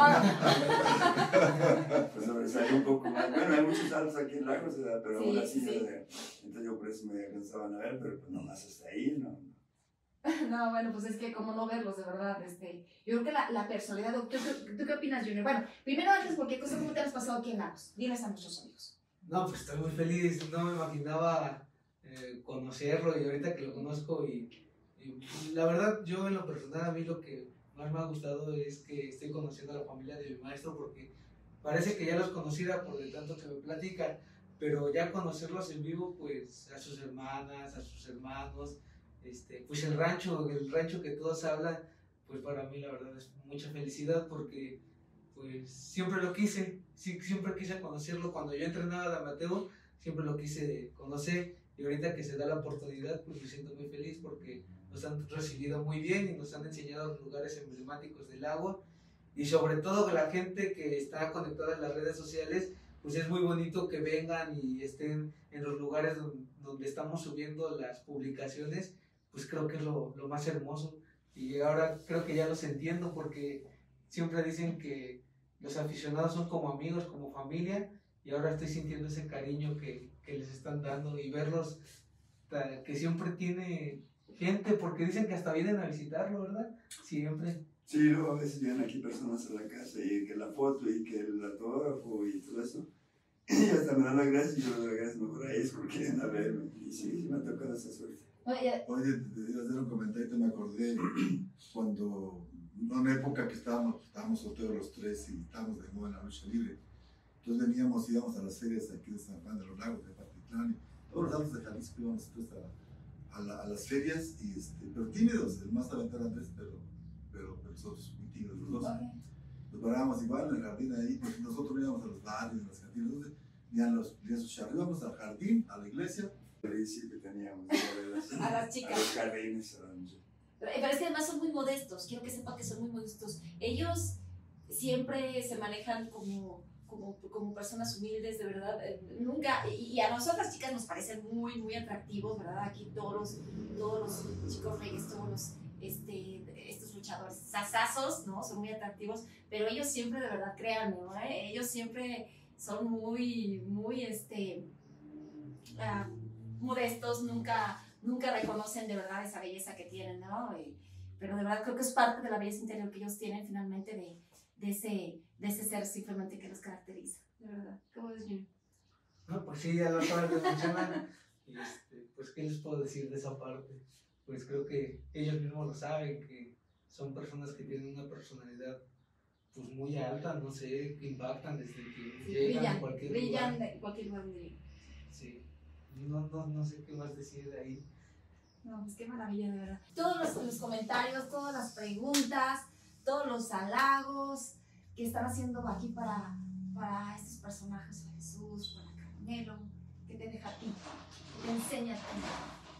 No, Pues sobresalía un poco más. Bueno, hay muchos altos aquí en Lagos, ¿verdad? Pero Sí, aún así, sí. yo de- entonces yo por eso me alcanzaban a ver, pero pues nomás hasta ahí, ¿no? no, bueno, pues es que como no verlos, de verdad, este, yo creo que la, la personalidad, ¿tú, tú, ¿tú qué opinas, Junior? Bueno, primero antes, cualquier cosa, ¿cómo te has pasado aquí en Lagos? Diles a nuestros amigos. No, pues estoy muy feliz, no me imaginaba eh, conocerlo y ahorita que lo conozco y, y la verdad yo en lo personal a mí lo que más me ha gustado es que estoy conociendo a la familia de mi maestro porque parece que ya los conociera por de tanto que me platican, pero ya conocerlos en vivo pues a sus hermanas, a sus hermanos, este, pues el rancho, el rancho que todos hablan, pues para mí la verdad es mucha felicidad porque pues siempre lo quise, sí, siempre quise conocerlo. Cuando yo entrenaba de amateur, siempre lo quise conocer y ahorita que se da la oportunidad, pues me siento muy feliz porque nos han recibido muy bien y nos han enseñado los lugares emblemáticos del agua y sobre todo la gente que está conectada en las redes sociales, pues es muy bonito que vengan y estén en los lugares donde, donde estamos subiendo las publicaciones, pues creo que es lo, lo más hermoso y ahora creo que ya los entiendo porque siempre dicen que los aficionados son como amigos, como familia, y ahora estoy sintiendo ese cariño que, que les están dando y verlos, ta, que siempre tiene gente, porque dicen que hasta vienen a visitarlo, ¿verdad? Siempre. Sí, luego a veces vienen aquí personas a la casa y que la foto y que el autógrafo y todo eso. Y hasta me dan las gracias y yo les doy las gracias mejor a ellos porque vienen a verme. Y sí, sí me ha tocado esa suerte. Oye, Oye, te te iba a hacer un comentario, me acordé cuando, en una época que estábamos, estábamos solteros los tres y estábamos de moda en la lucha libre. Entonces veníamos, íbamos a las ferias aquí de San Juan de los Lagos, de Patitlán, y todos los lados de Jalisco íbamos entonces a, a, la, a las ferias, y este, pero tímidos, el más aventado Andrés, pero, pero, pero somos muy tímidos los dos. okay. Nos parábamos igual en el jardín ahí, pues nosotros veníamos a los barrios, a las cantinas, entonces ya los, ya sus charros, íbamos al jardín, a la iglesia. Sí, que teníamos a las, A las chicas. a los jardines, a los... Pero es que además son muy modestos, quiero que sepan que son muy modestos. Ellos siempre se manejan como, como, como personas humildes, de verdad. eh, Nunca, y, y a nosotras chicas nos parecen muy, muy atractivos, ¿verdad? Aquí todos los, todos los chicos reyes, todos los, este, estos luchadores sasazos, ¿no? Son muy atractivos, pero ellos siempre, de verdad, créanme, ¿no? ¿Eh? Ellos siempre son muy, muy, este, ah, modestos, nunca... nunca reconocen de verdad esa belleza que tienen, ¿no? Y, pero de verdad creo que es parte de la belleza interior que ellos tienen finalmente de, de, ese, de ese ser simplemente que los caracteriza, de verdad. ¿Cómo ves, Junior? No, pues sí, ya lo acabas de mencionar. Y este, pues, ¿qué les puedo decir de esa parte? Pues creo que ellos mismos lo saben, que son personas que tienen una personalidad pues muy alta, no sé, que impactan desde que Sí, llegan brillan, a cualquier brillan lugar. en cualquier lugar donde viven. Sí, no, no, no sé qué más decir de ahí. No, pues qué maravilla, de verdad. Todos los, los comentarios, todas las preguntas, todos los halagos que están haciendo aquí para, para estos personajes, para Jesús, para Carmelo, que te deja a ti, que te enseña a ti.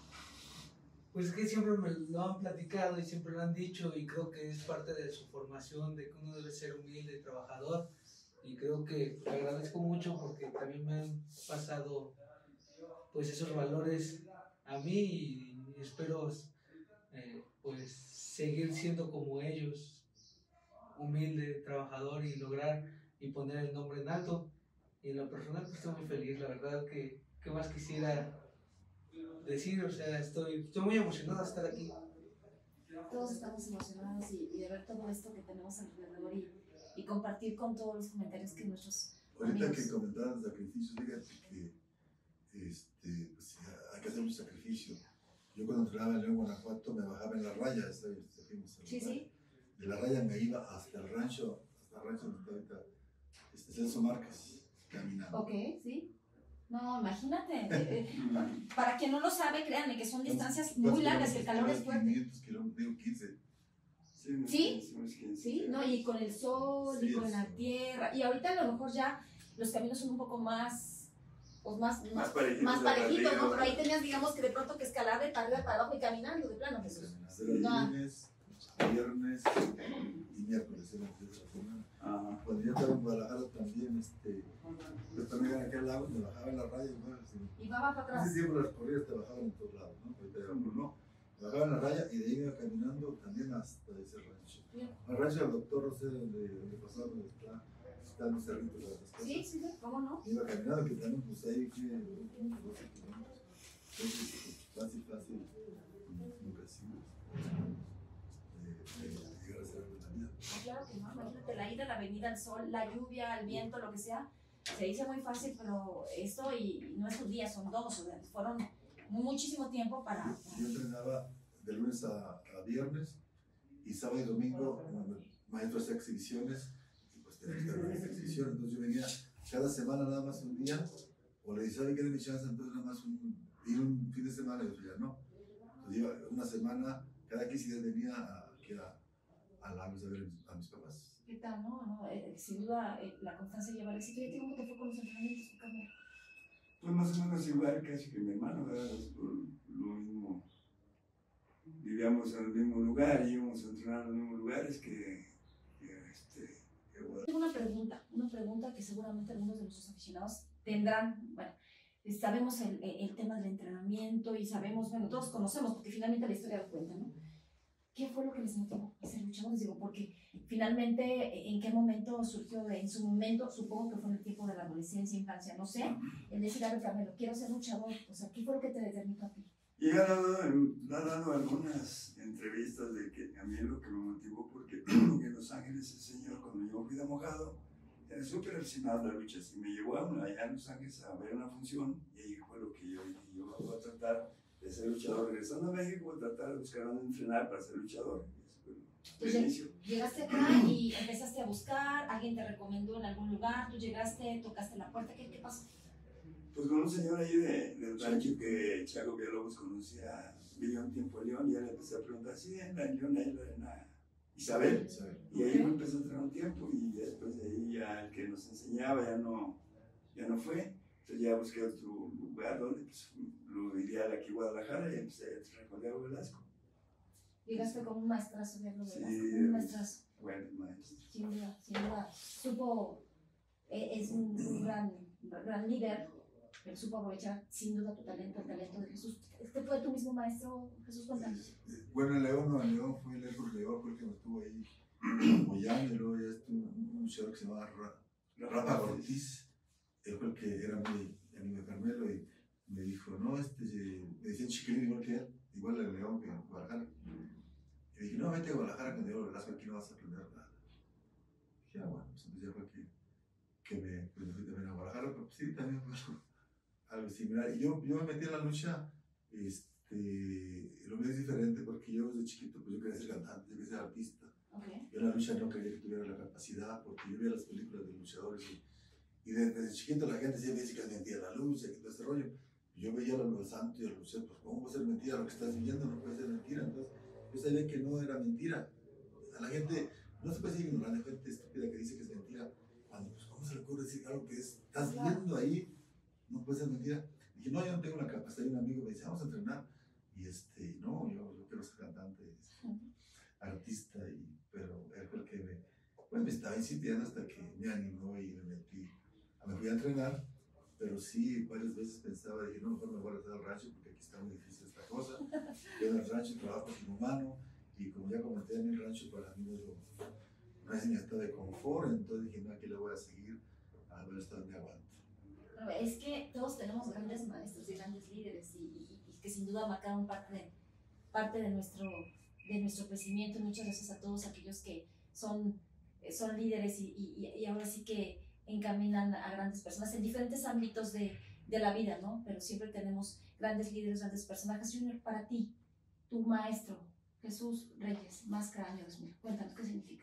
Pues que siempre me lo han platicado y siempre lo han dicho y creo que es parte de su formación, de que uno debe ser humilde y trabajador y creo que le agradezco mucho porque también me han pasado pues esos valores a mí y espero eh, pues seguir siendo como ellos humilde, trabajador y lograr y poner el nombre en alto. Y en lo personal pues, estoy muy feliz, la verdad que, que más quisiera decir, o sea, estoy, estoy muy emocionado de estar aquí. Todos estamos emocionados y, y de ver todo esto que tenemos alrededor y, y compartir con todos los comentarios que nuestros Ahorita amigos... que comentaban sacrificios, fíjate que este, pues, hay que hacer un sacrificio. Yo cuando entrenaba en León, Guanajuato, me bajaba en la raya, ¿sabes? Sí, sí. De la raya me iba hasta el rancho, hasta el rancho donde está ahorita este, Celso Márquez, caminando. Ok, sí. No, imagínate. eh, para quien no lo sabe, créanme que son distancias muy largas y el calor es fuerte. quinientos kilómetros, digo quince. Sí, unos ¿Sí? quince, unos quince, Sí, ¿no? Y con el sol, y Sí, con la eso. tierra. Y ahorita a lo mejor ya los caminos son un poco más, pues más, más, Más parejitos, más parejitos, de ¿no? arriba. Pero ahí tenías, digamos, que de pronto que escalar de para arriba para abajo y caminando, de plano, Jesús. Era No. lunes, viernes y miércoles, eran tres de la semana. Ajá. Cuando yo estaba en Guadalajara también, este, yo también en aquel lado me bajaba en la raya igual. Así. Y va para En atrás. ese tiempo las corridas te bajaban en todos lados, ¿no? Ahorita ya no. Me bajaba en la raya y de ahí me iba caminando también hasta ese rancho. Bien. El rancho del doctor Rosé, donde, donde pasaba, donde está, está en los cerritos de las casas. Sí, sí, sí, ¿cómo no? Iba caminando, que también pues ahí que doce kilómetros. Entonces, pues, fácil, fácil, nunca así. De, de llegar a ser algo en la vida. Ah, claro que no, imagínate la ida, la venida, el sol, la lluvia, el viento, lo que sea. Se dice muy fácil, pero esto y no es un día, son dos, o sea, fueron muchísimo tiempo para... Yo entrenaba de lunes a, a viernes y sábado y domingo, el maestro hacía exhibiciones y pues tenía que estar en esta exhibición. Entonces yo venía cada semana nada más un día, o le decía, ¿sabe qué era mi chance? Entonces nada más un, ir un fin de semana y yo ya no. Entonces iba una semana, cada quince días venía a, aquí a, a Lagos a ver a mis, a mis papás. ¿Qué tal? No, no, eh, sin duda eh, la constancia lleva el éxito. ¿Y cómo te fue con los entrenamientos, Carmen? Pues más o menos igual casi que mi hermano, ¿verdad? Es por lo mismo. Vivíamos en el mismo lugar, íbamos a entrenar en los mismos lugares que, que este, que Guadalajara. Tengo una pregunta, una pregunta que seguramente algunos de nuestros aficionados tendrán. Bueno, eh, sabemos el, el tema del entrenamiento y sabemos, bueno, todos conocemos, porque finalmente la historia lo cuenta, ¿no? ¿Qué fue lo que les motivó a ser luchadores? Digo, porque finalmente, ¿en qué momento surgió? En su momento, supongo que fue en el tiempo de la adolescencia, infancia, no sé, el decir, a ver, Carmelo, quiero ser luchador. O sea, ¿qué fue lo que te determinó a ti? Y ha dado, ha dado algunas entrevistas de que a mí lo que me motivó, porque en Los Ángeles el señor, cuando yo fui de mojado, era súper aficionado a las luchas y me llevó a, allá en Los Ángeles a ver una función y ahí fue lo que yo dije, yo voy a tratar de ser luchador. Regresando a México, voy a tratar de buscar dónde entrenar para ser luchador. Ese fue el Entonces, inicio. llegaste acá y empezaste a buscar, alguien te recomendó en algún lugar, tú llegaste, tocaste la puerta, ¿qué, qué pasó? Pues con un señor ahí de, del rancho que Chago Villalobos conocía, vivió un tiempo en León y ya le empecé a preguntar, sí, en la en León, ahí en la Isabel. ¿Sabes? Y ahí me empezó a entrenar un tiempo y después de ahí ya el que nos enseñaba ya no, ya no fue. Entonces ya busqué otro lugar donde pues, lo ideal aquí en Guadalajara y empecé a entrenar con Diego Velasco. Llegaste con un maestrazo, verlo, Sí, ¿verdad? Un maestrazo. Bueno, maestro. Sin duda, sin duda. Supo, eh, es un, un gran, gran líder, pero supo aprovechar sin duda tu talento, el talento de Jesús. ¿Este fue tu mismo maestro, Jesús? Cuéntanos. Bueno, en León, no, en León fue el Héctor León, fue el que me estuvo ahí apoyando, y luego ya estuvo un un luchador que se llamaba Ra- Rafa Ortiz, él fue el que era muy amigo de Carmelo y me dijo, no, este, me decían chiquilín igual que él, igual en León que en Guadalajara. Y dije, no, vete a Guadalajara con Diego Velasco, aquí no vas a aprender nada. Y dije, ah, bueno, pues entonces ya fue que, que me, pues me fui también a Guadalajara, pero sí, también fue algo, algo similar. Y yo, yo me metí en la lucha, este, lo mío es diferente porque yo desde chiquito, pues yo quería ser cantante, yo quería ser artista. Okay. Yo en la lucha no quería que tuviera la capacidad porque yo veía las películas de luchadores y, y desde, desde chiquito la gente siempre dice que es mentira la lucha, que todo ese rollo. Yo veía a los santos y a los luchadores, pues ¿cómo puede ser mentira? Lo que estás viviendo no puede ser mentira. Entonces yo sabía que no era mentira. A la gente, no se puede decir ignorante, gente estúpida que dice que es mentira. Cuando, pues, ¿cómo se le ocurre decir algo que es, estás viendo ahí? No puede ser mentira. Dije, no, yo no tengo la capacidad. Y un amigo me dice, vamos a entrenar. Y este, no, yo, yo quiero ser cantante, este, artista, y, pero él fue el que me, pues, me estaba insistiendo hasta que me animó y me metí. Me fui a entrenar, pero sí, varias veces pensaba, dije, no, mejor me voy a regresar al rancho porque aquí está muy difícil esta cosa. Yo en el rancho trabajo sin humano y como ya comenté, en el rancho para mí no es lo, no es mi estado de confort, entonces dije, no, aquí le voy a seguir, a ver hasta dónde aguanto. Es que todos tenemos grandes maestros y grandes líderes y, y, y que sin duda marcaron parte de, parte de, nuestro, de nuestro crecimiento. Muchas gracias a todos aquellos que son, son líderes y, y, y ahora sí que encaminan a grandes personas en diferentes ámbitos de, de la vida, ¿no? Pero siempre tenemos grandes líderes, grandes personajes. Junior, para ti, tu maestro, Jesús Reyes, Máscara Año dos mil, cuéntanos, ¿qué significa?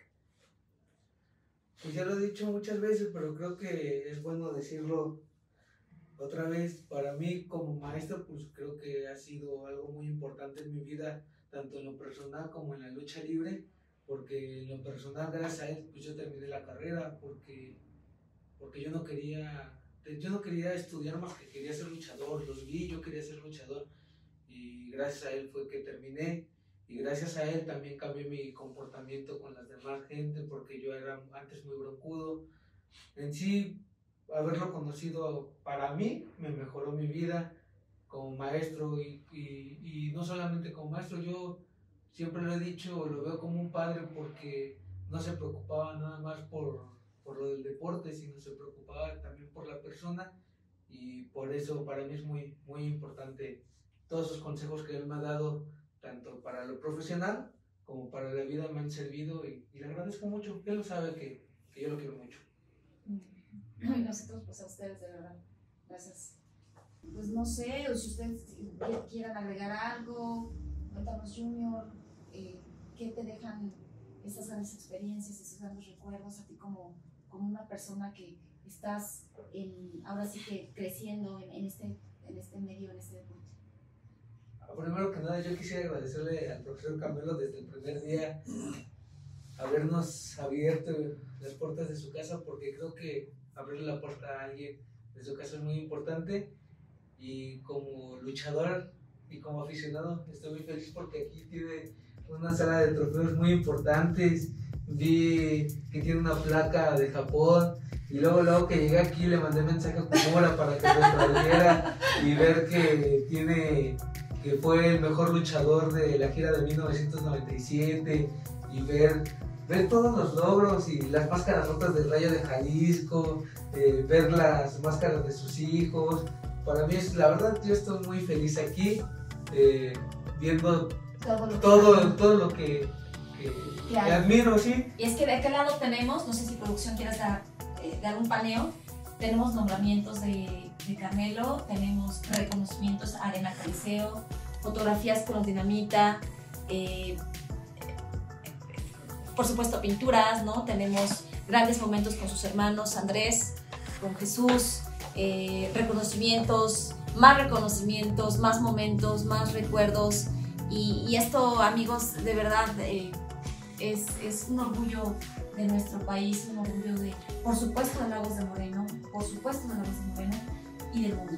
Pues ya lo he dicho muchas veces, pero creo que es bueno decirlo otra vez. Para mí como maestro, pues creo que ha sido algo muy importante en mi vida, tanto en lo personal como en la lucha libre, porque en lo personal, gracias a él, pues yo terminé la carrera, porque, porque yo no quería, yo no quería estudiar más que quería ser luchador. Los vi, yo quería ser luchador, y gracias a él fue que terminé, y gracias a él también cambié mi comportamiento con las demás gente, porque yo era antes muy broncudo. En sí, haberlo conocido para mí me mejoró mi vida como maestro, y, y, y no solamente como maestro, yo siempre lo he dicho, lo veo como un padre, porque no se preocupaba nada más por, por lo del deporte, sino se preocupaba también por la persona, y por eso para mí es muy, muy importante todos esos consejos que él me ha dado, tanto para lo profesional como para la vida, me han servido, y, y le agradezco mucho. Él lo sabe que, que yo lo quiero mucho. Y nosotros, pues a ustedes, de verdad, gracias. Pues no sé, o si ustedes quieran agregar algo, cuéntanos, Junior, eh, ¿qué te dejan estas grandes experiencias, esos grandes recuerdos a ti como, como una persona que estás en, ahora sí que creciendo en, en, este, en este medio, en este deporte? Primero que nada, yo quisiera agradecerle al profesor Camelo desde el primer día habernos abierto las puertas de su casa, porque creo que abrirle la puerta a alguien de su casa es muy importante. Y como luchador y como aficionado estoy muy feliz porque aquí tiene una sala de trofeos muy importantes. Vi que tiene una placa de Japón, y luego luego que llegué aquí le mandé mensaje a Kumura para que nos trajera, y ver que tiene que fue el mejor luchador de la gira de mil novecientos noventa y siete, y ver, ver todos los logros y las máscaras rotas del Rayo de Jalisco, eh, ver las máscaras de sus hijos. Para mí, es, la verdad, yo estoy muy feliz aquí, eh, viendo Todo lo, todo, todo lo que, que, que admiro, ¿sí? Y es que de aquel lado tenemos, no sé si producción quieras dar, eh, dar un paneo, tenemos nombramientos de, de Carmelo, tenemos reconocimientos a Arena Caliseo, fotografías con los Dinamita, eh, por supuesto pinturas, ¿no? Tenemos grandes momentos con sus hermanos Andrés, con Jesús, eh, reconocimientos, más reconocimientos, más momentos, más recuerdos, y, y esto, amigos, de verdad eh, es, es un orgullo de nuestro país, un orgullo de, por supuesto, de Lagos de Moreno, por supuesto de Lagos de Moreno y del mundo.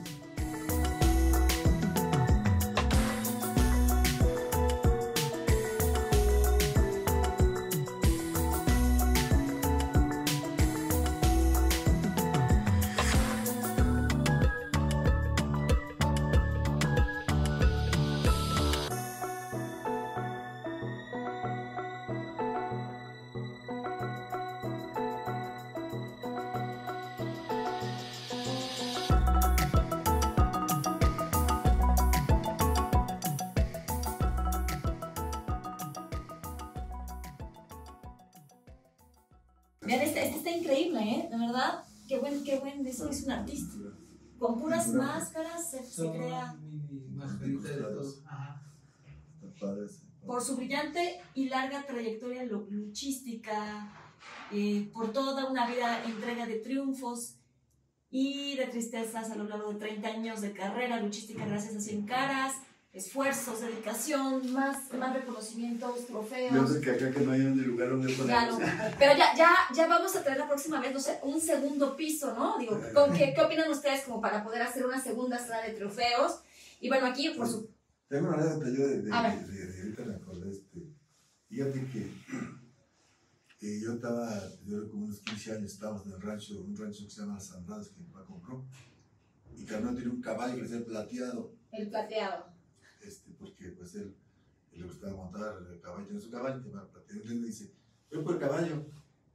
Vean, este, este está increíble, ¿eh? De verdad, qué buen, qué buen, eso es un artista. Con puras máscaras se, se crea. Mi mascarita de todo. Ajá. Por su brillante y larga trayectoria luchística, eh, por toda una vida entrega de triunfos y de tristezas a lo largo de treinta años de carrera luchística, gracias a Cien Caras, esfuerzos, dedicación, más, más reconocimientos, trofeos. Yo sé que acá que no hay un lugar donde ponerlos. Pero ya, ya, ya vamos a traer la próxima vez, no sé, un segundo piso, ¿no? Digo, ¿con qué, ¿qué opinan ustedes como para poder hacer una segunda sala de trofeos? Y bueno, aquí, por su... Tengo una anécdota yo de, de, de, de, de ahorita me acordé, este, fíjate que eh, yo estaba, yo era como unos quince años, estábamos en el rancho, un rancho que se llama Las Andradas, que mi papá compró, y Carmen tenía un caballo que era plateado. El plateado. Este, porque pues él, él le gustaba montar el caballo, tiene su caballo, que va plateado, y él le dice, voy por el caballo,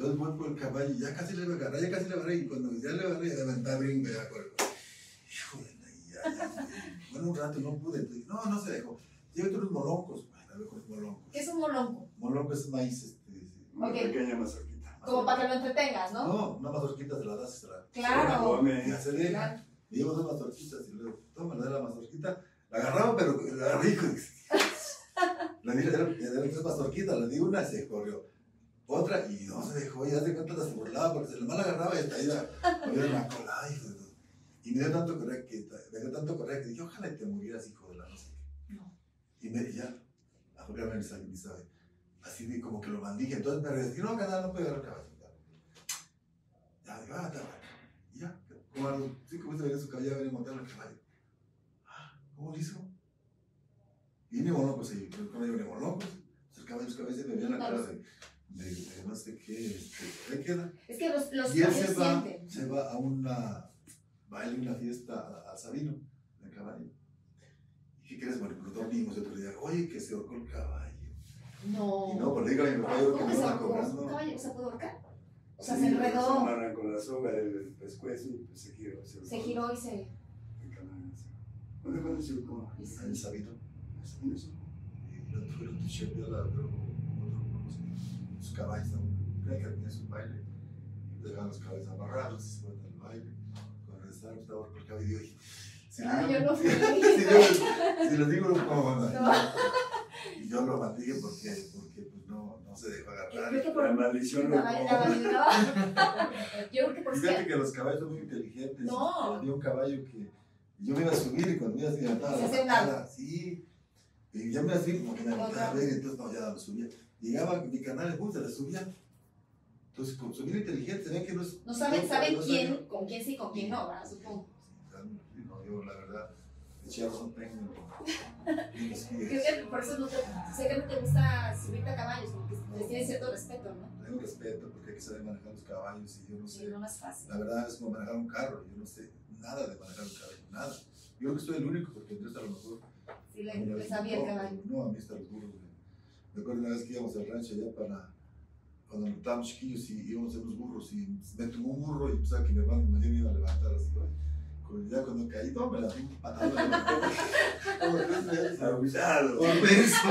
Entonces voy por el caballo y ya casi le voy a agarrar, ya casi le agarré, y cuando ya le agarré, ya levanté brinco, ya con el... Híjole, ya, ya, ya. Bueno, un rato no pude, entonces, no, no se dejó. Llévate unos moloncos, bueno, a ver con los moloncos. ¿Qué es un molonco? Molonco es maíz, este, sí. Una Ok. pequeña mazorquita. Como para que lo entretengas, ¿no? No, una mazorquita se la das y se la... Claro. Come. Ya se deja. Claro. Le llevo dos mazorquitas y luego, toma, le da la mazorquita. La agarraba, pero la agarré con... Le di, le di tres mazorquitas, le di una y se corrió. Otra y no se dejó, y hace cuenta se burlaba porque se la mal agarraba y hasta iba a ver la cola, hijo de todo. Y me dio tanto coraje que, me dio tanto coraje que dije, ojalá y te murieras, hijo de la no sé qué. No. Y me y ya, a porque me sabe, ni sabe. Así de como que lo mandije, entonces me regresé, no, canal, no puede agarrar el caballo. Ya, ya, digo, ah, está bueno. Y ya, como a los cinco minutos venía su caballo, ya venía a montar el caballo. Ah, ¿cómo lo hizo? Y ni mono, pues, el caballo ni mono, pues, el caballo, los caballos se me veían la cara de, de, de no sé qué, este, ¿qué queda? Es que los, los Y él caballos se va, sienten. se va a una baile, una fiesta a, a Sabino, del caballo. ¿Y qué crees? Bueno, pues dormimos y otro día, oye, que se ahorcó el caballo. No. Y no, pues le digo a mi papá, yo creo que ¿Cómo me se van ahorcó? ¿Un cobrando. caballo se puede ahorcar? O sea, Sí, se Se enredó, amarran con la soga del pescuezo y pues se giró. Se, se giró y se... El caballo, sí. ¿Dónde fue el circo? En el Sabino. ¿En eso? Y el otro, el otro chef de la otro, otro, sus caballos, creo que tenía su baile. Y dejaban los caballos amarrados y se van al baile. Cuando regresaron, estaba ahorcado el caballo y digo, si Ah, les yo no fui. si, yo- si les digo, no puedo mandar. No. Y yo lo maldije porque, porque pues, no, no se dejó Yo agarrar. creo que por... La maldición lo La- la- la- Yo creo que por Fíjate si... que los caballos son muy inteligentes. No. Había un caballo que yo me iba a subir y cuando me iba a subir, levantaba Se la hacía un patada, lado. sí. Y ya me iba a subir como que me Otra. aventaba a ver, entonces no, ya lo subía. Llegaba mi canal, pum, se la subía. Entonces, como son bien inteligentes, ven que no es. No saben, saben no quién, saben- con quién sí, con quién no, ¿verdad? Supongo. Sí, no, yo la verdad, de charros no tengo. ni los Creo pies. que por eso no te, sé que no te gusta subirte a caballos, porque les tienes cierto respeto, ¿no? Tengo respeto porque hay que saber manejar los caballos y yo no Sí, sé. no, no es fácil. La verdad es como manejar un carro, yo no sé nada de manejar un caballo, nada. Yo creo que soy el único porque entonces a lo mejor. Sí, le, una le vez sabía el no, caballo. No, a mí están los burros. güey. Me acuerdo una vez que íbamos al rancho allá para. Cuando estábamos chiquillos y íbamos a hacer unos burros y me tomó un burro y pensaba que mi hermano me iba a levantar así, güey. Con- Ya cuando caí, no, me la di patada. me levanté. Como tres veces. Abusado. Por eso.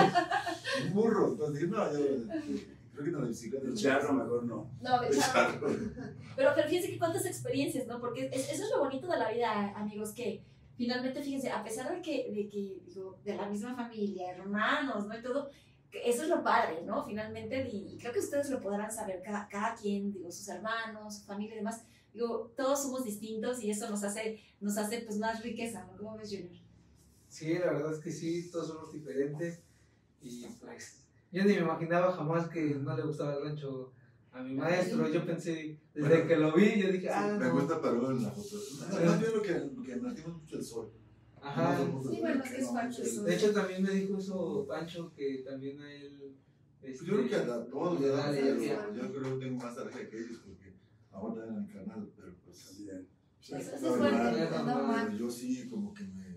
Un burro. Entonces dije, no, yo este, creo que no la bicicleta. El charro mejor no. No, de El charro. charro. Pero, pero fíjense que cuántas experiencias, ¿no? Porque es- eso es lo bonito de la vida, amigos, que finalmente, fíjense, a pesar de que, de que, digo, de la misma familia, hermanos, ¿no? Y todo, que eso es lo padre, ¿no? Finalmente, y, y creo que ustedes lo podrán saber, cada, cada quien, digo, sus hermanos, su familia y demás, digo, todos somos distintos y eso nos hace, nos hace, pues, más riqueza, ¿no? ¿Cómo ves, Junior? Sí, la verdad es que sí, todos somos diferentes y pues yo ni me imaginaba jamás que no le gustaba el rancho a mi maestro. Yo pensé, desde Bueno, que lo vi, yo dije, Sí, ah, me no. gusta pero en la foto. Más bien lo que, lo que metimos mucho el sol. Ajá. Sí, bueno, es que es parte de eso. De hecho, también me dijo eso Pancho, que también a él... este, Yo creo que a todos le les da da alergia. alergia. Yo creo que tengo más alergia que ellos porque ahora en el canal, pero pues. Bien. Eso, eso es Normal. fuerte, es normal. Pero yo sí, como que me.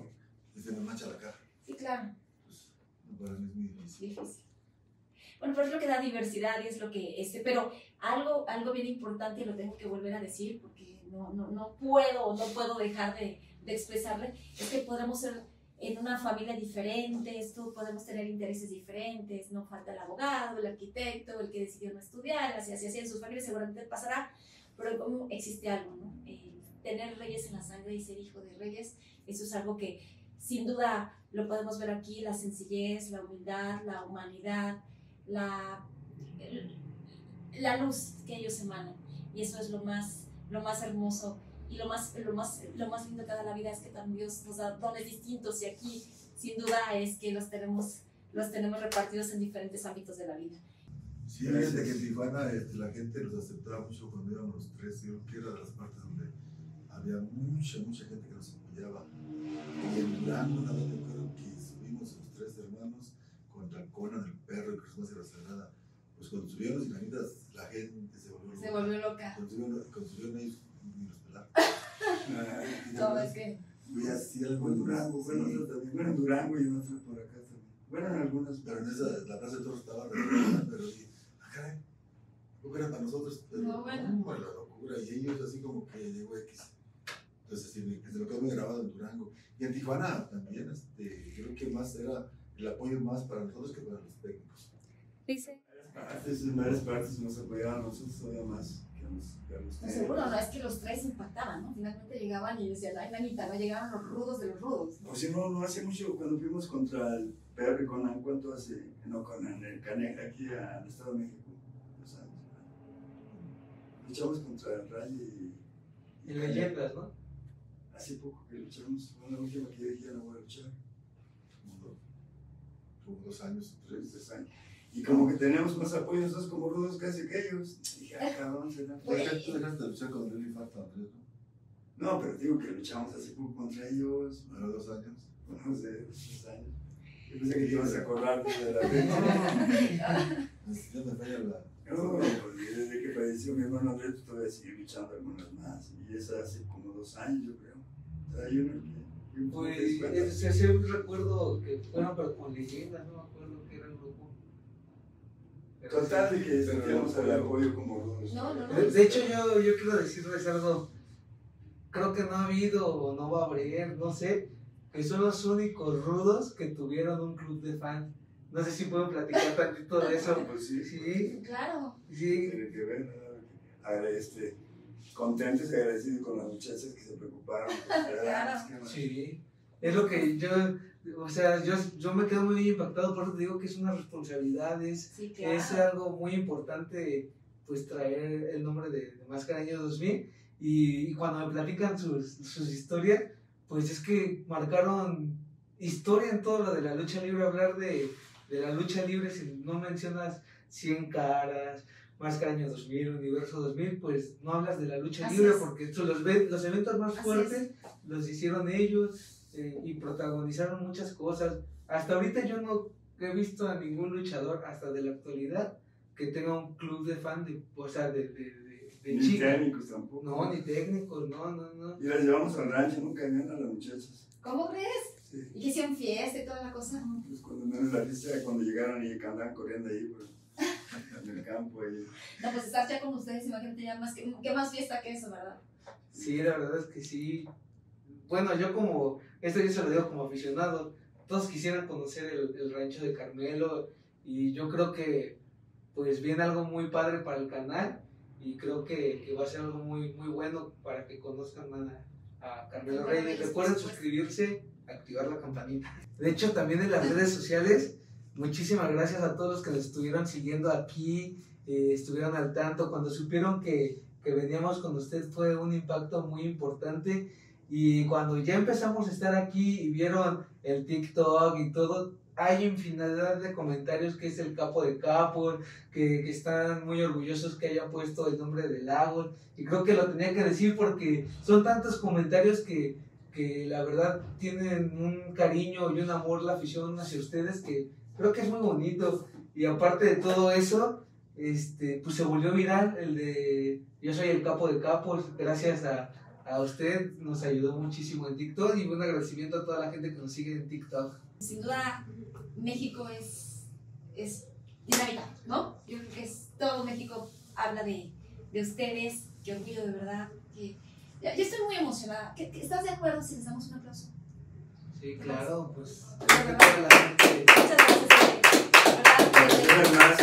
Se me mancha la cara. Sí, claro. Pues, para mí es muy difícil. Difícil. Bueno, pero es lo que da diversidad y es lo que, este, pero algo, algo bien importante y lo tengo que volver a decir porque no, no, no puedo, no puedo dejar de, de expresarle, es que podremos ser en una familia diferente, esto, podemos tener intereses diferentes, no falta el abogado, el arquitecto, el que decidió no estudiar, así, así, así, en sus familias seguramente pasará, pero como existe algo, ¿no? Eh, tener reyes en la sangre y ser hijo de reyes, eso es algo que sin duda lo podemos ver aquí, la sencillez, la humildad, la humanidad, la, la luz que ellos emanan. Y eso es lo más, lo más hermoso y lo más, lo, más, lo más lindo que da la vida es que también Dios nos da dones distintos y aquí sin duda es que los tenemos, los tenemos repartidos en diferentes ámbitos de la vida. Sí, fíjate que en Tijuana este, la gente los aceptaba mucho cuando íbamos los tres. Yo creo que era de las partes donde había mucha, mucha gente que nos apoyaba. Y en Durango, una vez me acuerdo que subimos los tres hermanos contra Conan, el perro y Christmas y la Sagrada. Pues cuando subieron las imagitas, la gente se volvió Se volvió loca. Cuando subieron, cuando subieron ellos, ni los pelaron. No, es que Fui así algo Bueno, Durango, sí. bueno, nosotros también. Bueno, en Durango y en otros por acá también. Bueno, en algunas. Pero en esa, la plaza de toros estaba revuelta, pero dije, ah, caray, Tampoco era para nosotros, pero No, bueno. no, la locura. Y ellos así como que llegó X. Entonces, sí, me- se lo quedó muy grabado en Durango. Y en Tijuana también, este, creo que más era el apoyo más para nosotros que para los técnicos. Dice. Partes, en varias partes nos apoyaban nosotros todavía más que a los, que a los No, seguro, no, es que los tres impactaban, ¿no? Finalmente llegaban y decían, ay, nanita, no llegaron los rudos de los rudos. O si no, no hace mucho cuando fuimos contra el P R Conan, ¿cuánto hace? No, con el Canex, aquí al Estado de México. Dos años. Luchamos contra el Ray y. y En leyendas, ¿no? Hace poco que luchamos, fue la última que yo dije, ya no voy a luchar. Como dos, como dos años, Tres, tres. tres años. Y como que tenemos más apoyo nosotros como rudos casi que ellos. Dije, ah, cabrón, será. ¿Por qué tú dejaste de luchar con el Infarto, Andrés? ¿No? No, pero digo que luchamos hace poco contra ellos. A los dos años. No sé, tres años. Yo pensé que te ibas a acordar de la fecha. Ya me falla la. No, pues desde que falleció mi hermano Andrés, todavía sigue luchando algunas más. Y esa hace como dos años, yo creo. O sea, hay uno que. Pues, ese, ese recuerdo que fueron, pero con leyendas, no me acuerdo que era el grupo. Pero Total, sí. de que sentíamos el apoyo como rudos. No, no, no. De, de hecho, yo, yo quiero decirles algo. Creo que no ha habido o no va a haber, no sé, que son los únicos rudos que tuvieron un club de fans. No sé si puedo platicar tantito de eso. Pues sí, Sí, Claro. sí. tiene que ver, ¿no? Agra- este, contentos y agradecidos con las muchachas que se preocuparon. Claro. Sí, es lo que yo, o sea, yo, yo me quedo muy impactado, por eso te digo que es una responsabilidad, es, Sí, claro. es algo muy importante, pues traer el nombre de, de Máscara Año dos mil, y, y cuando me platican sus, sus historias, pues es que marcaron historia en todo lo de la lucha libre. Hablar de, de la lucha libre, si no mencionas cien caras, Máscara Año dos mil, Universo dos mil, pues no hablas de la lucha Así libre, es. porque son los, ve- los eventos más Así fuertes los hicieron ellos, eh, y protagonizaron muchas cosas. Hasta ahorita yo no he visto a ningún luchador, hasta de la actualidad, que tenga un club de fan, de, o sea, de, de, de, de Ni chica. técnicos tampoco. No, ni técnicos, no, no, no. Y las llevamos al rancho, nunca venían a las muchachas. ¿Cómo crees? Sí. Y que hicieron fiesta y toda la cosa. Pues cuando menos la fiesta era cuando llegaron y que andaban corriendo ahí por, en el campo. Ahí. No, pues estar ya con ustedes, imagínate ya más que, qué más fiesta que eso, ¿verdad? Sí, la verdad es que sí. Bueno, yo como, esto yo se lo digo como aficionado, todos quisieran conocer el, el rancho de Carmelo, y yo creo que pues viene algo muy padre para el canal, y creo que, que va a ser algo muy, muy bueno para que conozcan a, a Carmelo Carmelo Reyes. Reyes, Recuerden por supuesto. suscribirse, activar la campanita. De hecho, también en las redes sociales, muchísimas gracias a todos los que nos estuvieron siguiendo aquí, eh, estuvieron al tanto. Cuando supieron que, que veníamos con usted fue un impacto muy importante, y cuando ya empezamos a estar aquí y vieron el TikTok y todo, hay infinidad de comentarios que es el capo de capos, que, que están muy orgullosos que hayan puesto el nombre de Lagos, y creo que lo tenía que decir porque son tantos comentarios que, que la verdad tienen un cariño y un amor la afición hacia ustedes, que creo que es muy bonito. Y aparte de todo eso, este, pues se volvió viral el de yo soy el capo de capos, gracias a, a usted, nos ayudó muchísimo en TikTok, y un agradecimiento a toda la gente que nos sigue en TikTok. Sin duda, México es, es dinamita, ¿no? Yo creo que es, todo México habla de, de ustedes, qué orgullo de verdad. Que, yo estoy muy emocionada. ¿Qué- qué- ¿Estás de acuerdo si les damos un aplauso? Sí, claro, pues De creo que verdad. toda la gente- Muchas gracias. De verdad, desde- Una más.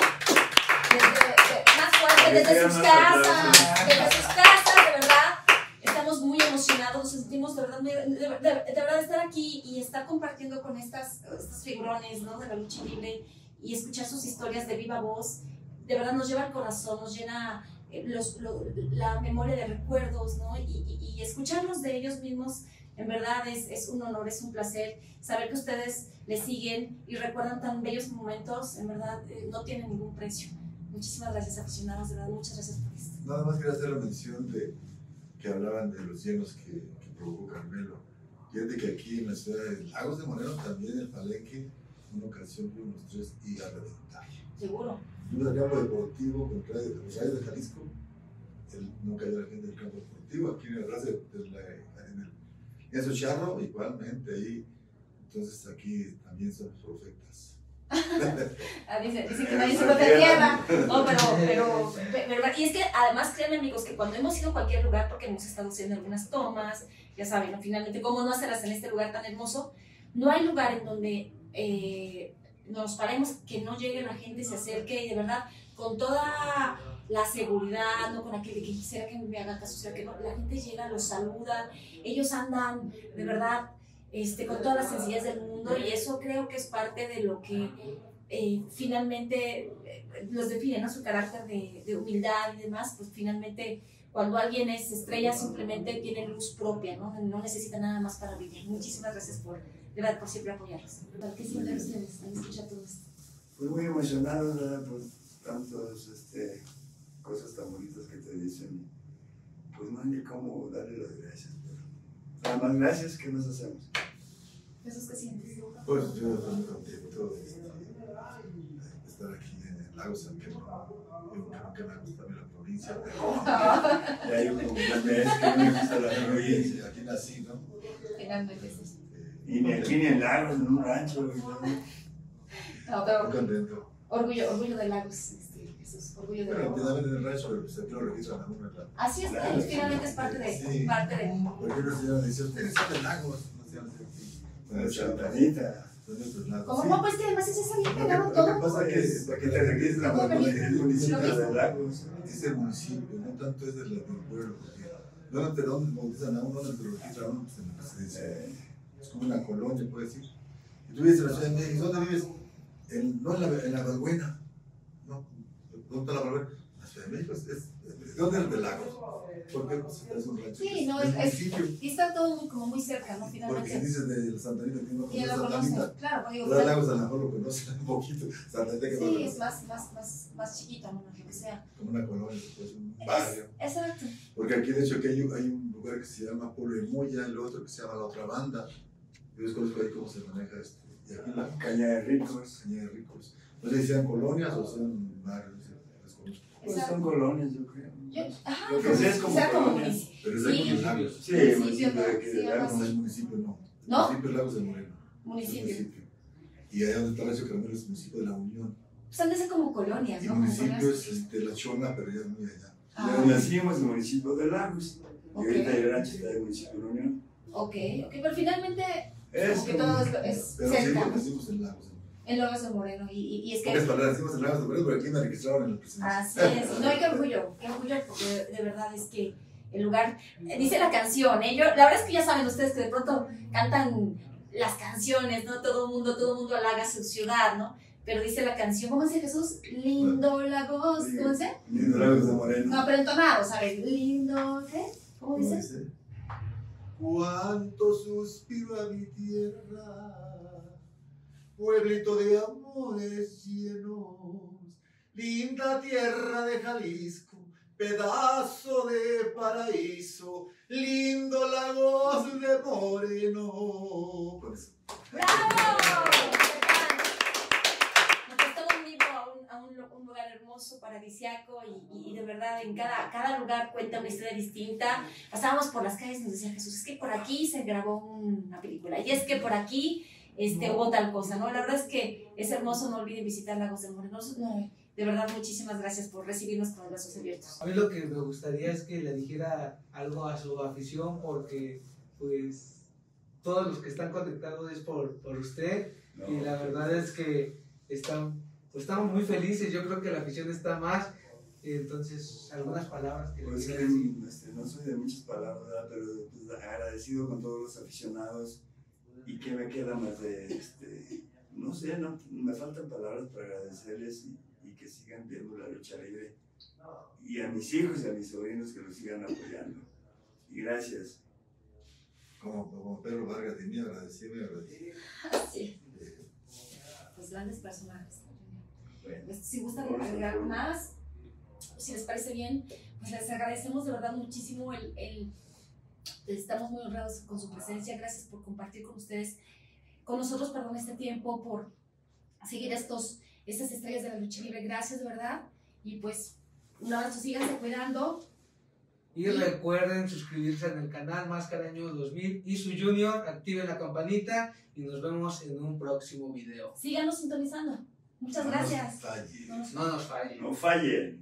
desde, de- más fuerte, desde sus casas, desde sus casas, de verdad, estamos muy emocionados, nos sentimos de verdad, muy- de, de- de verdad estar aquí y estar compartiendo con estas, estos figurones, ¿no? De la lucha libre, y escuchar sus historias de viva voz, de verdad nos lleva al corazón, nos llena eh, los, lo- la memoria de recuerdos, ¿no? Y, y, y escucharlos de ellos mismos, en verdad es, es un honor, es un placer saber que ustedes les siguen y recuerdan tan bellos momentos, en verdad eh, no tienen ningún precio. Muchísimas gracias, aficionados, de verdad, muchas gracias por esto. Nada más quería hacer la mención de que hablaban de los llenos que, que provocó Carmelo. Fíjate que aquí en la ciudad de Lagos de Moreno, también el Palenque, una ocasión fuimos los tres y a reventar. Seguro. Fuimos al campo deportivo contra los Rayos de Jalisco. Él no cayó la gente del campo deportivo, aquí en el ras de, de la, en el en su charro, igualmente ahí. Entonces aquí también somos profetas. Ah, dice, dice que nadie se de tierra. No, pero, pero, pero, y es que además créanme amigos que cuando hemos ido a cualquier lugar, porque hemos estado haciendo algunas tomas, ya saben, ¿no? Finalmente, ¿cómo no hacerlas en este lugar tan hermoso? No hay lugar en donde eh, nos paremos que no llegue la gente, se acerque y de verdad, con toda la seguridad, no con aquel de que quisiera que me haga caso, o sea, que no, la gente llega, los saluda, ellos andan de verdad este, con todas las sencillez del mundo y eso creo que es parte de lo que eh, finalmente eh, los define, ¿no? Su carácter de, de humildad y demás, pues finalmente cuando alguien es estrella simplemente tiene luz propia, ¿no? No necesita nada más para vivir. Muchísimas gracias por, de verdad, por siempre apoyarlos. ¿Qué sienten ustedes al escuchar todo esto? Pues muy emocionados, ¿verdad? Por tantas este, cosas tan bonitas que te dicen. Pues no hay ni cómo darle las gracias, pero nada más gracias, ¿qué nos hacemos? ¿Esos qué sientes? Pues yo estoy muy contento de, de estar aquí en el lago San Pedro. Digo que nunca me gusta a mí la provincia, pero Ya hay como un mes que no me gusta la provincia. aquí nací, ¿no? Finalmente es eso. Y ni aquí ni en Lagos, en un rancho. ¿No? No, pero Muy contento. orgullo, orgullo de Lagos, este, Jesús, orgullo de Bueno, Lagos. también en el rancho, pero pues aquí lo registran a uno en la... Así es, Claro, finalmente es parte de, sí. parte de. Por ejemplo, si yo decía, ustedes son de Lagos, no sé, no sé, sí. Una chantanita. Son de otros lados. Como Sí. no, pues que además ese bien Lo que, pegado lo que todo. pasa es que para que te registran Todo para bonito. el municipio Lo mismo. de Lagos. es el municipio, no tanto es del, del pueblo, porque no te dónde bautizan a uno, donde te lo registran a uno, pues en la presidencia. Eh, Es como una colonia, puedes decir. Y tú vives en la Ciudad de México, ¿dónde vives? En, no en la, en la Balbuena. No, ¿dónde está la Balbuena? La Ciudad de México es, es ¿dónde es el de Lagos? Porque pues, es un rancho. Sí, no, es, es, un es, municipio. y está todo muy, como muy cerca, ¿no? Porque si Finalmente. dices de Santa Anita, que no ¿Quién conoces lo Santa conoce? Anita, Claro, digo, pero claro. Lagos a lo mejor lo conocen un poquito. Santa Anita que no lo Sí, conoce. es más, más, más, más chiquito, ¿no? Lo que sea. Como una colonia, pues un barrio. Es, exacto. Porque aquí, de hecho, aquí hay, un- hay un lugar que se llama Pueblo de Moya, y el otro que se llama La Otra Banda. Yo desconozco ahí cómo se maneja esto. Y aquí la Caña de Ricos. Caña de Ricos. No sé si sean colonias o sean barrios, desconozco. Pues son colonias, yo creo. Yo, ajá, Lo que como, sea es como sea como colonia. municipio. Pero es Sí. aquí en Lagos. Sí, Municipio, municipio de aquí sí, de algo Lagos. No, el municipio no. El ¿No? municipio es Lagos de Moreno. Es Municipio. municipio. Y allá donde está Rancho Caramelo es el municipio de La Unión. Pues han de ser como colonias, Y ¿no? el Como municipio colonias. es este, La Chona, pero ya es muy allá. Ah. Donde nacimos en el municipio de Lagos. Y Ok. ahorita el rancho está en el municipio de la Unión. Ok, ok, pero finalmente Es como que como- todo es, es Pero sí, cerca, ¿no? nacimos en Lagos. En Lagos de Moreno. Y, y, y es Pocas que. palabras, nacimos en Lagos de Moreno, pero aquí me registraron en el presidente. Así es. No, y qué orgullo, qué orgullo, porque de, de verdad es que el lugar. eh, Dice la canción, ¿eh? Yo, la verdad es que ya saben ustedes que de pronto cantan las canciones, ¿no? Todo el mundo, todo el mundo halaga su ciudad, ¿no? Pero dice la canción, ¿cómo dice Jesús? Lindo Lagos, Sí. ¿cómo dice? Lindo Lagos de Moreno. No, pero entonado, ¿sabes? Lindo, ¿qué? ¿Cómo ¿Cómo dice? dice? Cuánto suspiro a mi tierra, pueblito de amores llenos, linda tierra de Jalisco, pedazo de paraíso, lindo Lagos de Moreno. Con eso. ¡Bravo! Nos costó un libro a un, a un, lu- un lugar hermoso, paradisiaco y, y, y de verdad en cada, cada lugar cuenta una historia distinta. Pasábamos por las calles y nos decía Jesús, es que por aquí se grabó una película y es que por aquí este, hubo tal cosa, ¿no? La verdad es que es hermoso, no olviden visitar Lagos de Moreno. No, de verdad, muchísimas gracias por recibirnos con los brazos abiertos. A mí lo que me gustaría es que le dijera algo a su afición porque pues todos los que están conectados es por, por usted No. y la verdad es que están, pues, estamos muy felices, yo creo que la afición está más, entonces algunas palabras que le Pues quiera que decir. este, no soy de muchas palabras, ¿verdad? Pero pues, agradecido con todos los aficionados. Y que me queda más de, este, no sé, no, me faltan palabras para agradecerles y, y que sigan viendo la lucha libre. Y a mis hijos y a mis sobrinos que los sigan apoyando. Y gracias. Como, como Pedro Vargas de mí, agradecido y agradecido. Sí. Pues grandes personajes. Bueno, Pues, si gustan Vamos a agregar hacerlo. más, si les parece bien, pues les agradecemos de verdad muchísimo el, el estamos muy honrados con su presencia. Gracias por compartir con ustedes, con nosotros, perdón, este tiempo, por seguir estos, estas estrellas de la lucha libre. Gracias, de verdad. Y pues, un abrazo, síganse cuidando. Y recuerden suscribirse en el canal Máscara Año dos mil y su Junior, activen la campanita y nos vemos en un próximo video. Síganos sintonizando. Muchas No nos gracias. falles. No nos- No nos fallen. No fallen.